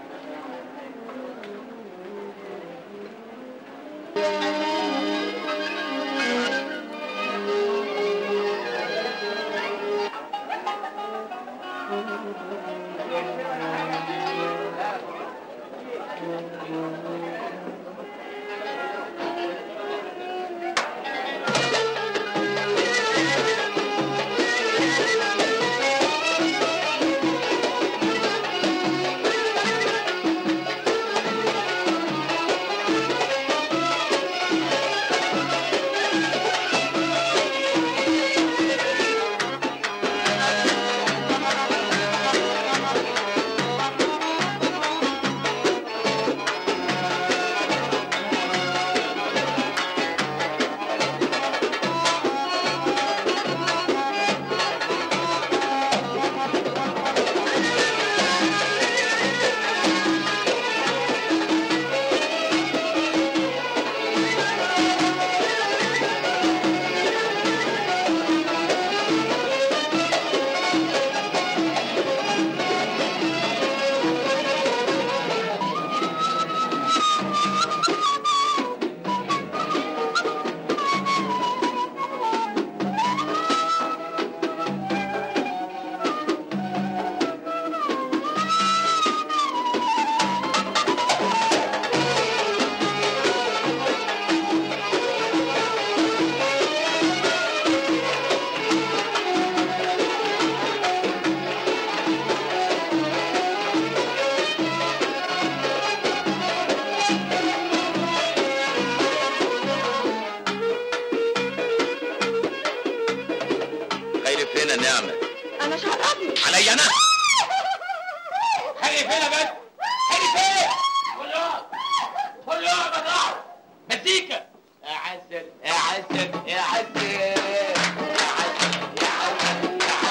عليا انا؟ خلي فين يا بنت؟ خلي فين؟ كلهم كلهم بضاعوا مزيكا يا عسل يا عسل يا عسل يا عسل يا عسل يا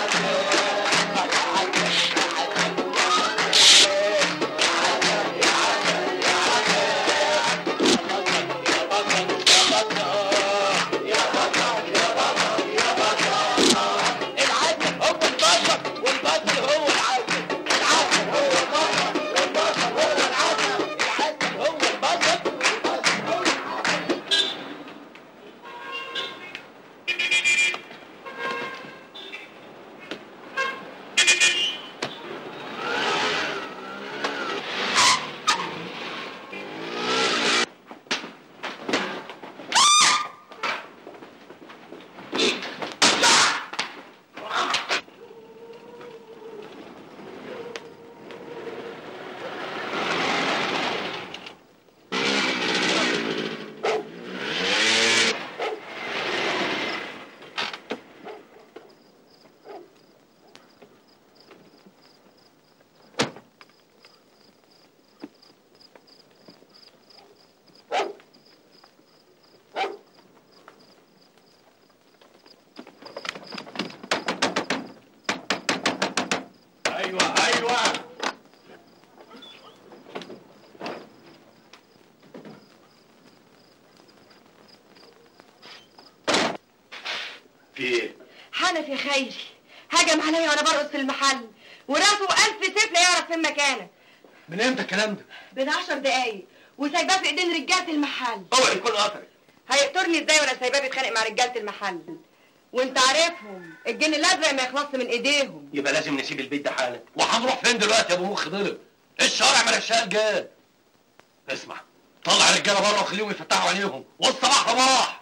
حنفي خيري هجم عليا وانا برقص في المحل وراسه ألف سيف لا يعرف فين مكانه. من امتى الكلام ده؟ من عشر دقايق وسايباه في ايدين رجاله المحل. اوعي يكون قطري. هيقتلني ازاي وانا سايباه بيتخانق مع رجاله المحل؟ وانت عارفهم الجن الازرق ما يخلصش من ايديهم. يبقى لازم نسيب البيت ده حالا. وهنروح فين دلوقتي يا ابو مخ ضرب؟ الشارع ملاشها رجال. اسمع طلع الرجاله بره وخليهم يفتحوا عينيهم والصباح رباح.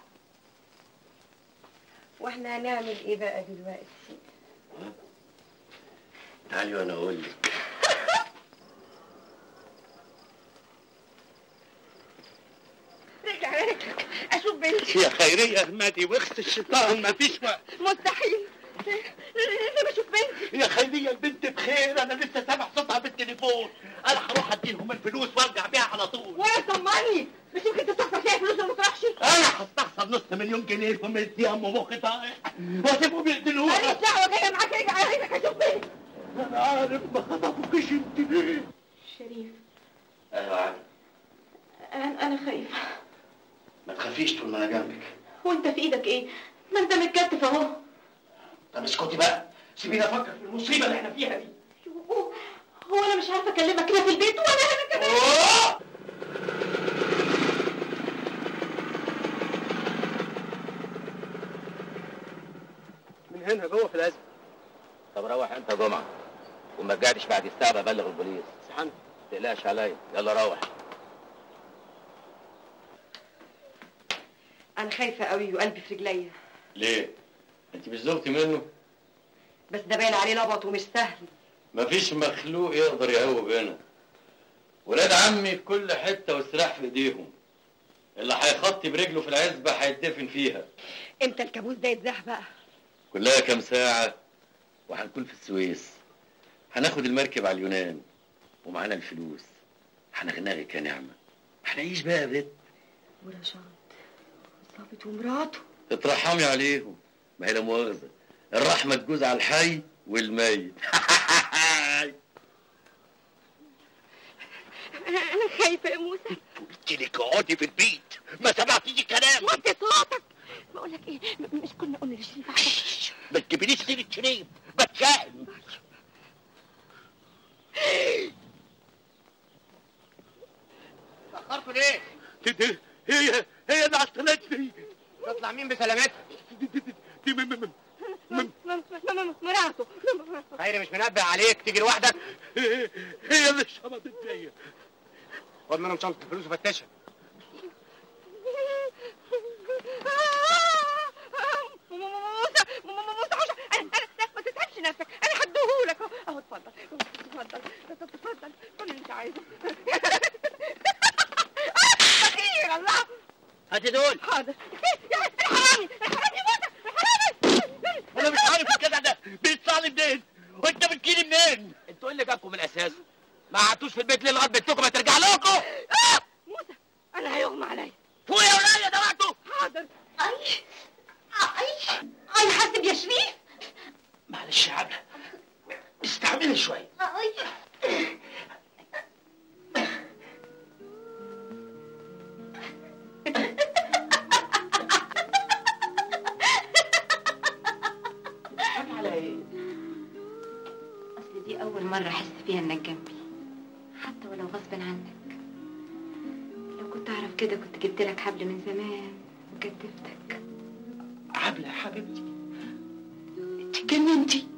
واحنا هنعمل ايه بقى دلوقتي؟ تعالي وانا اقول لك. رجع رجلك اشوف بنتي. يا خيريه اهمدي واخت الشيطان مفيش وقت. مستحيل لازم اشوف بنتي. يا خيريه البنت بخير، انا لسه سامع صوتها بالتليفون. انا هروح اديهم الفلوس وارجع بيها على طول. ولا طمني مش يمكن تستخسر فيها فلوس وما تروحش. انا هستخسر نص مليون جنيه في مدي ام مخي طايح واسيبهم بيقتلوها. ماليش دعوه جايه معاك ارجع يا ريتك اشوف بنتي. انا عارف ما خطفوكيش انت ليه. شريف ايوه عادي. انا انا خايفه. ما تخافيش طول ما انا جنبك. وانت في ايدك ايه؟ ما انت متكتف اهو. طب اسكتي بقى، سيبيني افكر في المصيبه اللي احنا فيها دي. هو انا مش عارفه اكلمك كده في البيت ولا انا كمان. من هنا جوه في الازمه. طب روح انت يا جمعه، وما رجعتش بعد الساعه ببلغ البوليس. سبحان ما تقلقش عليا، يلا روح. انا خايفه قوي وقلبي في رجليا. ليه؟ انت مش زوجتي منه؟ بس ده باين عليه لبط ومش سهل. مفيش مخلوق يقدر يهوب هنا. ولاد عمي في كل حته والسلاح في ايديهم. اللي هيخطي برجله في العزبه هيتدفن فيها. امتى الكابوس ده يتزاح بقى؟ كلها كام ساعه وهنكون في السويس. هناخد المركب على اليونان ومعانا الفلوس. هنغنغك يا نعمه. هنعيش بقى يا بت. ورشاد ظابط ومراته. اترحمي عليهم. ما هي لا مؤاخذه، الرحمه تجوز على الحي والميت. انا انا خايفه يا موسى. قلت لك اقعدي في البيت، ما سمعتيش كلام. وطي صوتك. بقول لك ايه، مش كنا قلنا لشريف عشان ما تجيبليش سيره شريف، بتشائم. تأخرتوا ليه؟ هي هي اللي عطلتني. تطلع مين بسلامتها؟ دي م م م مراته. خيري مش منبه عليك تيجي لوحدك؟ هي اللي شبطت فيا. خد منهم شنطة الفلوس وفتشها. موسى موسى انا انا ما تتعبش نفسك، انا هديهولك اهو. اتفضل اتفضل اتفضل كل اللي انت عايزه. اخير الله. هاتي دول. حاضر. الحرامي الحرامي موسى الحرامي. انا مش عارف الجدع ده بيطلع لي منين وانت بتجيلي منين؟ انتوا ايه اللي جابكم من اساسه؟ ما قعدتوش في البيت ليه لغايه بنتكم ما ترجع لكم؟ موسى انا هيغمى عليا. فوق يا وليه ده وقته. حاضر. اي اي اي حاسب يا شريف. معلش يا عبله، استعملي شويه. اي على ايه؟ اصل دي اول مرة احس فيها انك جنبي، حتى ولو غصب عنك. لو كنت اعرف كده كنت جبت لك حبل من زمان وكتفتك. عبله يا حبيبتي، انت اتجننتي.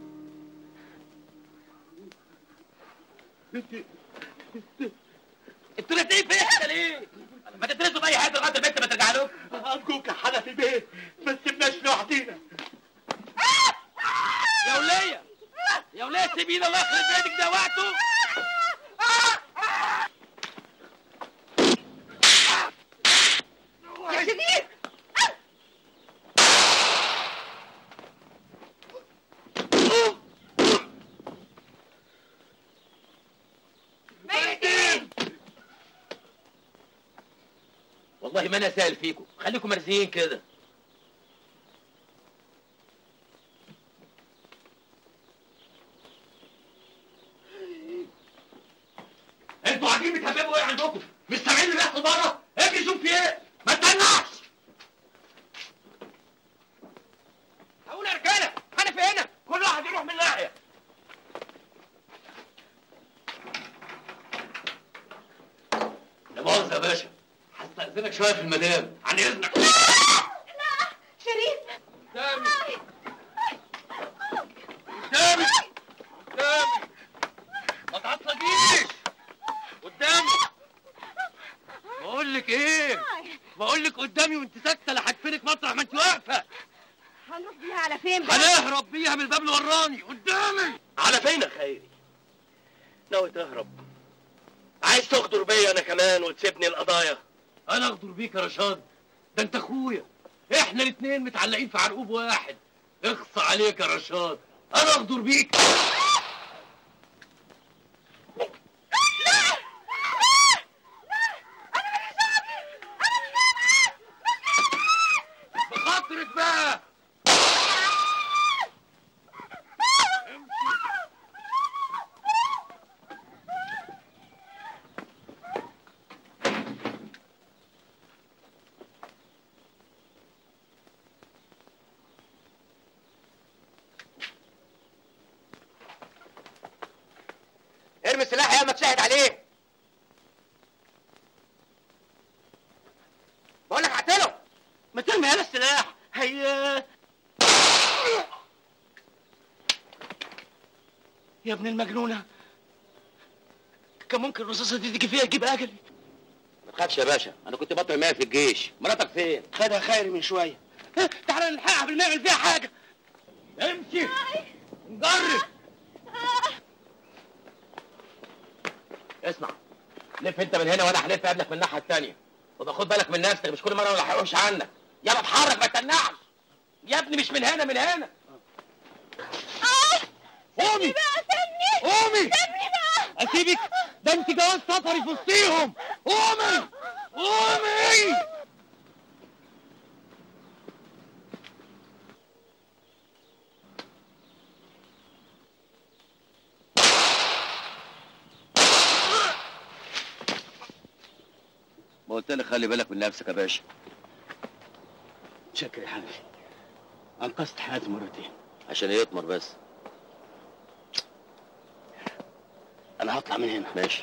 انتوا الاثنين في ايه ليه؟ ما تدرسوا باي حاجه لغايه البنت ما ترجع لكم. ارجوك يا حلا في البيت، ما تسيبناش لوحدينا. يا وليه يا وليه سيبينا، الله يخرب بيتك ده وقته. يا شريف. والله ما انا سائل فيكم، خليكم مرزيين كده. انتوا قاعدين بتهببوا ايه عندكم؟ مش سامعين اللي بيحصل بره؟ اجري شوف في ايه؟ ما تستناش. هقول يا رجاله انا في هنا، كل واحد يروح من ناحيه. لا مؤاخذة يا باشا، هستأذنك شويه في المدام، عن اذنك. لا لا شريف. قدامي قدامي قدامي، ما تعصبيش قدامي. بقول لك ايه؟ بقول لك قدامي وانت ساكته، لا هدفنك مطرح ما انت واقفه. هنروح بيها على فين بقى؟ هنهرب بيها من الباب اللي وراني قدامي. على فين يا خيري؟ ناوي تهرب؟ عايز تغدر بيا انا كمان وتسيبني القضايا؟ انا اغدر بيك يا رشاد؟ ده انت اخويا، احنا الاثنين متعلقين في عرقوب واحد. اخص عليك يا رشاد، انا اغدر بيك؟ بخاطرك بقى. سلم السلاح يا اما تشهد عليه. بقول لك هقتله. ما ترمي هذا السلاح. هي يا ابن المجنونه، كان ممكن الرصاصه دي تيجي فيها تجيب اجلي. ما تخافش يا باشا، انا كنت بطل مية في الجيش. مراتك فين؟ خدها خيري من شويه. تعالى نلحقها قبل ما يعمل فيها حاجه. امشي نجرب. اسمع، لف انت من هنا وانا هلف قبلك من الناحيه الثانيه، وبقى خد بالك من نفسك، مش كل مره ما الحقوش عنك. يلا اتحرك ما تتنعش يا ابني، مش من هنا من هنا. قومي قومي سيبني بقى. اسيبك؟ ده انت جواز سفري في وسطيهم. قومي قومي. ما قلت لك خلي بالك من نفسك يا باشا. شكرا يا حنفي، انقذت حياتي مرتين. عشان يطمر بس. انا هطلع من هنا. ماشي.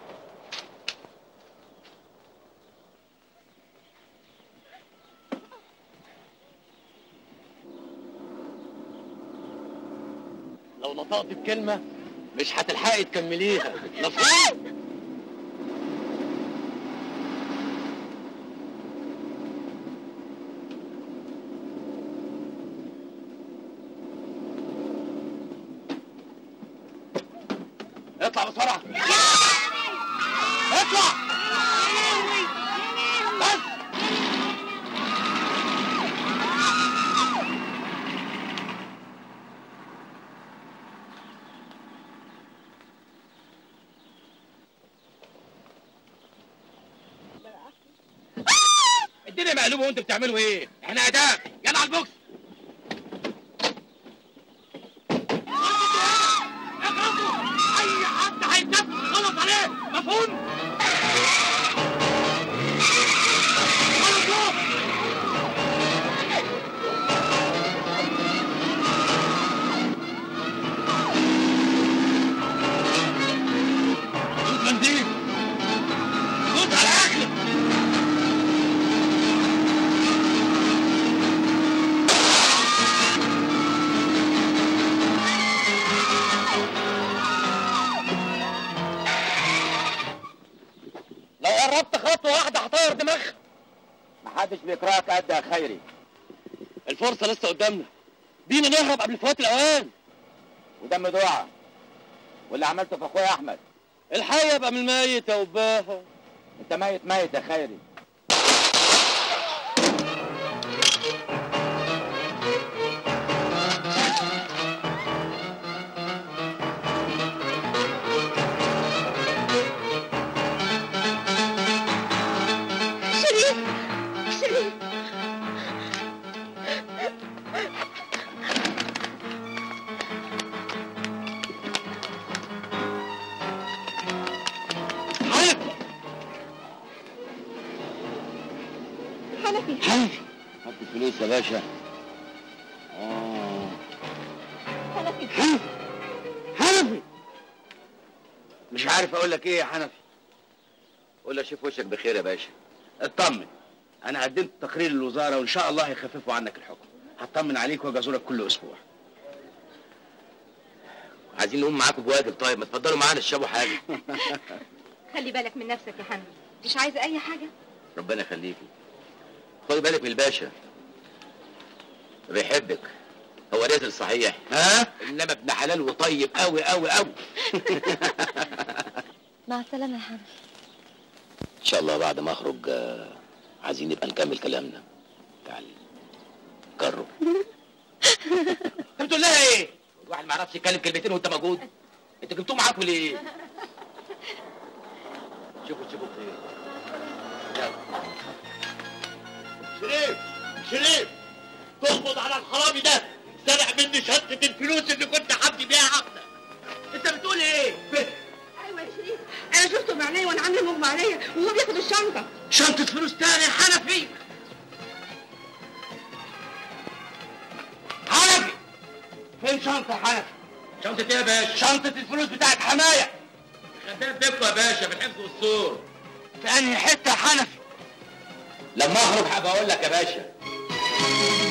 لو نطقت بكلمه مش هتلحقي تكمليها. مفهوم؟ اطلع بسرعة. اطلع بس. الدنيا مقلوبة وانتوا بتعملوا ايه؟ احنا اداء. يلا على البوكس. اي حد هيتنفس غلط عليه. مفهوم؟ خد منديل. خد على اكلك. لو قربت خطوة واحدة هطير دماغها. محدش بيكرهك قد يا خيري. الفرصة لسه قدامنا، بينا نهرب قبل فوات الأوان. ودم دعاء واللي عملته في اخويا احمد. الحي يبقى من الميت يا وباها. انت ميت ميت يا خيري. شريف شريف حنفي حنفي حط الفلوس يا باشا. اه حنفي حنفي حنفي مش عارف اقول لك ايه يا حنفي. قول له شوف وشك بخير يا باشا. اطمن، انا قدمت تقرير للوزاره وان شاء الله هيخففوا عنك الحكم. هطمن عليك واجازوا لك كل اسبوع. عايزين نقوم معاكم بواجب. طيب ما تفضلوا معانا تشربوا حاجه. خلي بالك من نفسك يا حنفي، مش عايزه اي حاجه. ربنا يخليكي. خدي بالك من الباشا، بيحبك. هو نازل صحيح ها، انما ابن حلال وطيب قوي قوي قوي. مع السلامه يا حنفي. ان شاء الله بعد ما اخرج آه، عايزين نبقى نكمل كلامنا. تعال جرب. انت بتقول لها ايه؟ الواحد ما يعرفش يتكلم كلمتين وانت موجود. انتوا جبتوه معاكم ليه؟ شوفوا تشوفوا خير. شريف شريف تقبض على الحرامي ده، سرق مني شنطة الفلوس اللي كنت حابدي بيها عقدك. انت بتقول ايه؟ ايوه يا شريف، انا شفته بعينيا وانا عامله مغمى عليا وهو بياخد الشنطه. شنطة فلوس تاني يا حنفي. حنفي فين شنطة يا حنفي؟ شنطة ايه يا باشا؟ شنطة الفلوس بتاعت حماية. خدام بيكو يا باشا في الحفظ والصور. في انهي حته يا حنفي؟ لما اخرج هبقى اقول لك يا باشا.